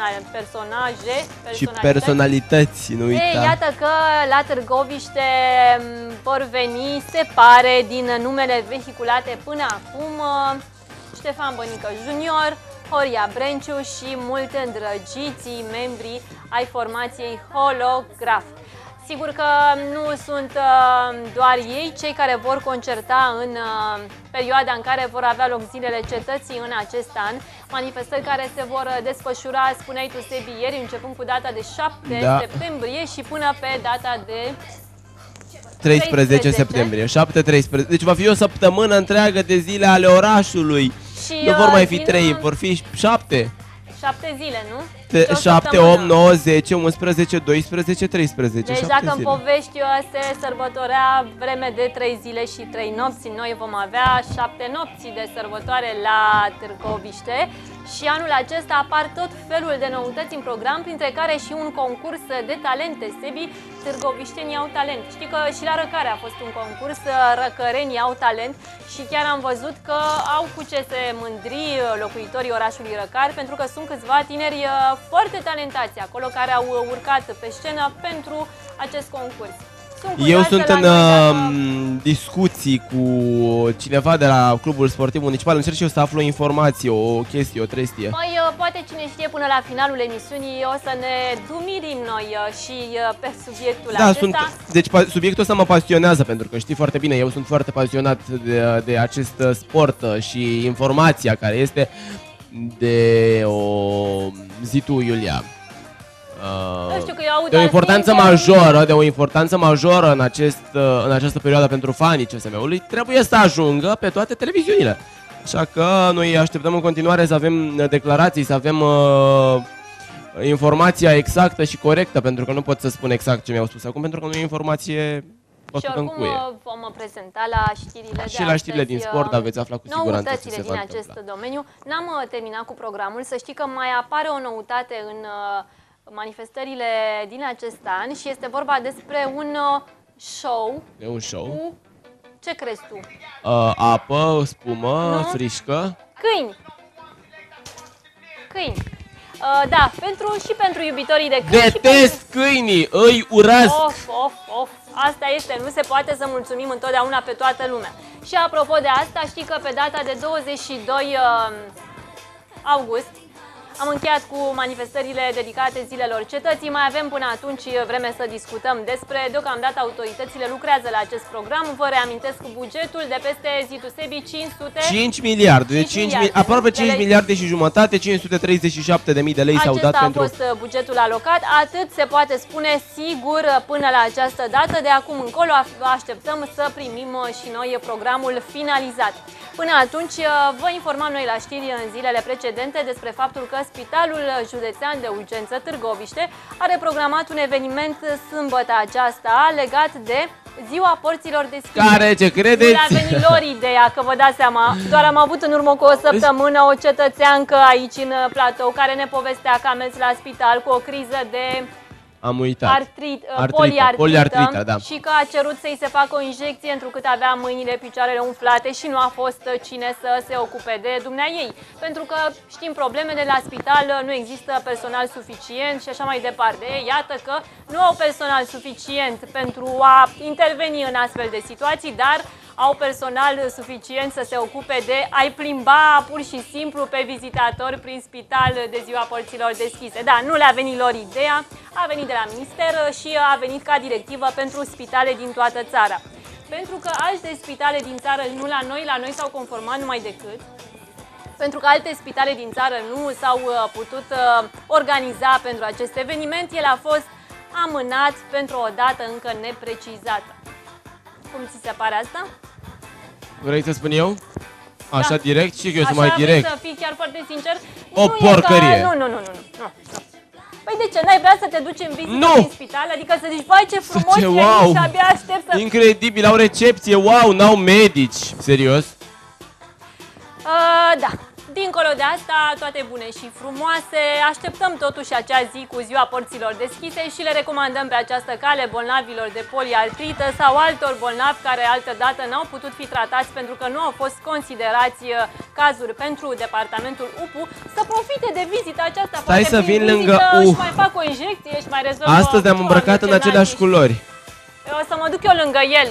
personaje și personalități, nu uita. Ei, iată că la Târgoviște vor veni, se pare, din numele vehiculate până acum, Ștefan Bănică Junior, Horia Brenciu și mulți îndrăgiții membri ai formației Holograf. Sigur că nu sunt doar ei cei care vor concerta în perioada în care vor avea loc zilele cetății în acest an. Manifestări care se vor desfășura, spuneai tu, Sebi, ieri, începând cu data de 7 septembrie și până pe data de 13 septembrie, 7-13. Deci va fi o săptămână întreagă de zile ale orașului. Și nu vor mai fi 3, vor fi 7. 7 zile, nu? 7, 8, 9, 10, 11, 12, 13. Deci dacă în Povești se sărbătorea vreme de 3 zile și 3 nopți, noi vom avea 7 nopți de sărbătoare la Târgoviște. Și anul acesta apar tot felul de noutăți în program, printre care și un concurs de talente. Sebi, târgoviștenii au talent. Știi că și la Răcare a fost un concurs, răcărenii au talent și chiar am văzut că au cu ce se mândri locuitorii orașului Răcari, pentru că sunt câțiva tineri foarte talentați acolo care au urcat pe scenă pentru acest concurs. Eu sunt în discuții cu cineva de la Clubul Sportiv Municipal, încerc și eu să aflu o informație, o chestie, o trestie. Păi, poate cine știe, până la finalul emisiunii o să ne dumirim noi și pe subiectul acesta. Deci subiectul ăsta mă pasionează, pentru că știi foarte bine, eu sunt foarte pasionat de acest sport și informația care este de zi tu, Iulia. De o importanță majoră în această perioadă pentru fanii CSM-ului, trebuie să ajungă pe toate televiziunile. Așa că noi așteptăm în continuare să avem declarații, să avem informația exactă și corectă, pentru că nu pot să spun exact ce mi-au spus acum, pentru că nu e informație bătută în cuie. Vom prezenta la știrile de și la știrile din sport aveți aflat cu siguranță ce se va din acest domeniu. N-am terminat cu programul, să știi că mai apare o noutate în manifestările din acest an și este vorba despre un show. E un show? Cu... Ce crezi tu? Apă, spumă, frișcă. Câini. Câini. Da, pentru iubitorii de câini. Detest câinii, îi urăsc. Of. Asta este, nu se poate să mulțumim întotdeauna pe toată lumea. Și apropo de asta, știi că pe data de 22 august Am încheiat cu manifestările dedicate zilelor cetății. Mai avem până atunci vreme să discutăm despre. Deocamdată autoritățile lucrează la acest program. Vă reamintesc bugetul de peste Zitu-Sebi 5 miliarde. Aproape 5 miliarde și jumătate, 537.000 de lei s-au dat pentru... Acesta a fost bugetul alocat. Atât se poate spune sigur până la această dată. De acum încolo așteptăm să primim și noi programul finalizat. Până atunci, vă informam noi la știri în zilele precedente despre faptul că Spitalul Județean de Urgență Târgoviște are programat un eveniment sâmbătă aceasta legat de Ziua Porților Deschise. Care, ce credeți? Nu le-a venit lor ideea, că vă dați seama. Doar am avut în urmă cu o săptămână o cetățeancă aici în platou care ne povestea că a mers la spital cu o criză de... Am uitat. Poliartrită, da. Și că a cerut să-i se facă o injecție întrucât avea mâinile, picioarele umflate și nu a fost cine să se ocupe de dumneaei. Pentru că știm problemele la spital, nu există personal suficient și așa mai departe. Iată că nu au personal suficient pentru a interveni în astfel de situații, dar au personal suficient să se ocupe de a-i plimba pur și simplu pe vizitatori prin spital de Ziua Porților Deschise. Da, nu le-a venit lor ideea, a venit de la minister și a venit ca directivă pentru spitale din toată țara. Pentru că alte spitale din țară, nu la noi s-au conformat numai decât, pentru că alte spitale din țară nu s-au putut organiza pentru acest eveniment, el a fost amânat pentru o dată încă neprecizată. Cum ți se pare asta? Vrei să spun eu? Așa direct și eu sunt așa mai direct. Așa să fii chiar foarte sincer? O porcărie! Nu. Păi de ce? N-ai vrea să te duci în vizită din spital? Adică să zici, vai ce frumos e wow. și abia aștept să... Incredibil, au recepție, wow, n-au medici. Serios? Da. Dincolo de asta, toate bune și frumoase, așteptăm totuși acea zi cu Ziua Porților Deschise și le recomandăm pe această cale bolnavilor de poliartrită sau altor bolnavi care altădată n-au putut fi tratați pentru că nu au fost considerați cazuri pentru departamentul UPU să profite de vizita aceasta. Stai să vin lângă își mai fac o injecție, își mai rezolvă... Astăzi ne-am îmbrăcat în aceleași culori. O să mă duc eu lângă el.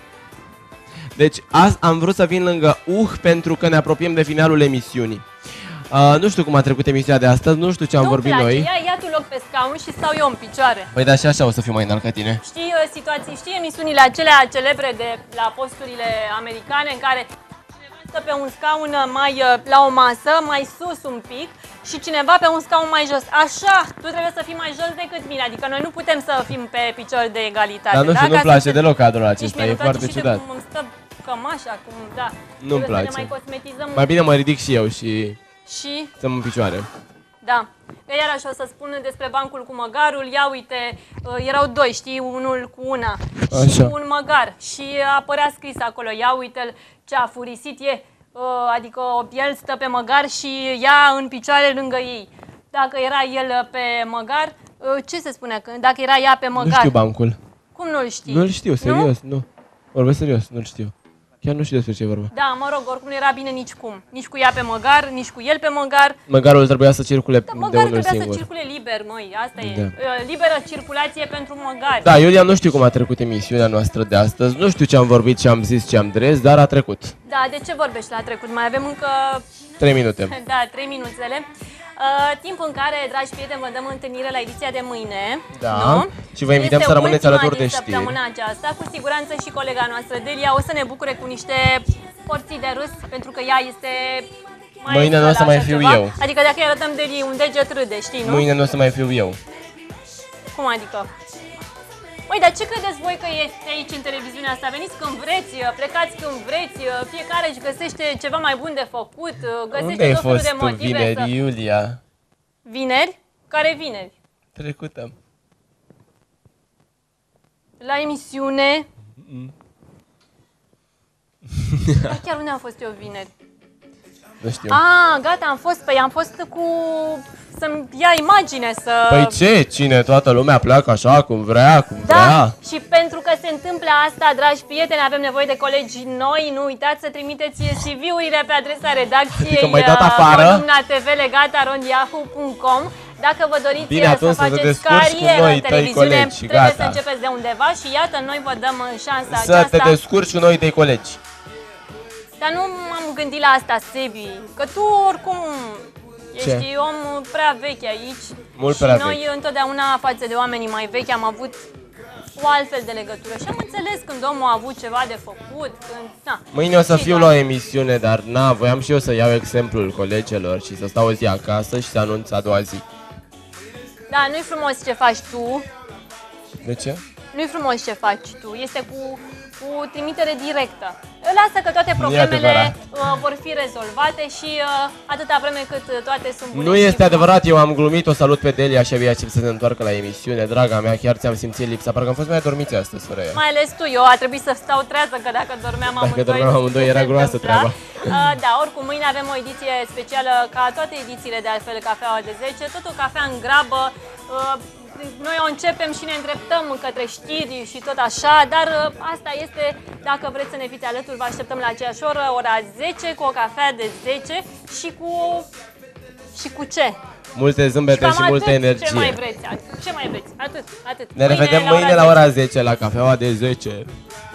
Deci am vrut să vin lângă pentru că ne apropiem de finalul emisiunii. Nu știu cum a trecut emisiunea de astăzi, nu știu ce am vorbit noi. Ia tu loc pe scaun și stau eu în picioare. Păi da, și așa o să fiu mai înalt ca tine. Știi situații, știi emisiunile acelea celebre de la posturile americane în care cineva stă pe un scaun mai la o masă, mai sus un pic și cineva pe un scaun mai jos. Așa, tu trebuie să fii mai jos decât mine, adică noi nu putem să fim pe picior de egalitate. Dar nu știu, nu-mi place deloc cadrul acesta, e foarte ciudat. Cum îmi stă cămașa, cum, da. Nu-mi place. Să ne mai cosmetizăm. Mai bine mă ridic și eu și stăm în picioare. Da. Iarăși o să spun despre bancul cu măgarul. Ia uite, erau doi, știi, unul cu una și un măgar. Și apărea scris acolo, ia uite-l ce afurisit e. Adică el stă pe măgar și ea în picioare lângă ei. Dacă era el pe măgar, ce se spune? Dacă era ea pe măgar. Nu știu bancul. Cum nu-l știi? Nu-l știu, serios, nu. Vorbesc serios, nu-l știu. Chiar nu știu despre ce e vorba. Da, mă rog, oricum nu era bine nici cum. Nici cu ea pe măgar, nici cu el pe măgar. Măgarul trebuia să circule de unul singur. Măgarul trebuia să circule liber, măi, asta e. Liberă circulație pentru măgari. Da, Iulia, nu știu cum a trecut emisiunea noastră de astăzi. Nu știu ce am vorbit, ce am zis, ce am dres, dar a trecut. Da, de ce vorbești la trecut? Mai avem încă... 3 minute. Da, 3 minuțele. Timp în care, dragi prieteni, vă dăm întâlnire la ediția de mâine. Da. Nu? Și vă invităm să rămâneți alături de știri. Săptămâna aceasta, cu siguranță și colega noastră Delia o să ne bucure cu niște porții de râs, pentru că ea este mai... Mâine nu o să mai fiu eu. Adică dacă îi arătăm Deliei un deget râde, știi, nu? Mâine nu o să mai fiu eu. Cum adică? Măi, dar ce credeți voi că este aici în televiziunea asta? Veniți când vreți, plecați când vreți, fiecare își găsește ceva mai bun de făcut, găsește tot felul de motive. Unde ai fost vineri, Iulia? Vineri? Care vineri? Trecută. La emisiune? Dar chiar unde am fost eu vineri? Nu știu. Gata, am fost cu... să-mi ia imagine, să... Păi ce? Cine? Toată lumea pleacă așa, cum vrea, cum vrea? Da, și pentru că se întâmplă asta, dragi prieteni, avem nevoie de colegi noi, nu uitați să trimiteți CV-urile pe adresa redacției columna.tv@rondiahu.com. Dacă vă doriți să faceți carieră în televiziune, trebuie să începeți de undeva și iată, noi vă dăm șansa aceasta. Să te descurci cu noi tăi colegi. Dar nu m-am gândit la asta, Sebi, că tu oricum Ești om prea vechi aici. Mult și prea noi vechi. întotdeauna față de oamenii mai vechi am avut o altfel de legătură. Și am înțeles când omul a avut ceva de făcut, când... Na. Mâine o să fiu la o emisiune, dar na, voiam și eu să iau exemplul colegilor și să stau o zi acasă și să anunț a doua zi. Da, nu-i frumos ce faci tu. De ce? Nu-i frumos ce faci tu. Este cu trimitere directă. Lasă că toate problemele vor fi rezolvate și atâta vreme cât toate sunt bune. Nu este adevărat, eu am glumit, o salut pe Delia și abia aștept să se întoarcă la emisiune. Draga mea, chiar ți-am simțit lipsa, parcă am fost mai adormiți astăzi fără ea. Mai ales tu, eu a trebuit să stau trează, că dacă dormeam amândoi, era groasă treaba. Da, oricum, mâine avem o ediție specială, ca toate edițiile de altfel, Cafeaua de 10, tot o cafea în grabă. Noi o începem și ne îndreptăm către știri și tot așa, dar asta este, dacă vreți să ne fiți alături, vă așteptăm la aceeași oră, ora 10, cu o cafea de 10 și cu ce? Multe zâmbete și multă energie. Ce mai vreți? Ce mai vreți? Atât. Ne revedem mâine la ora 10 la Cafeaua de 10.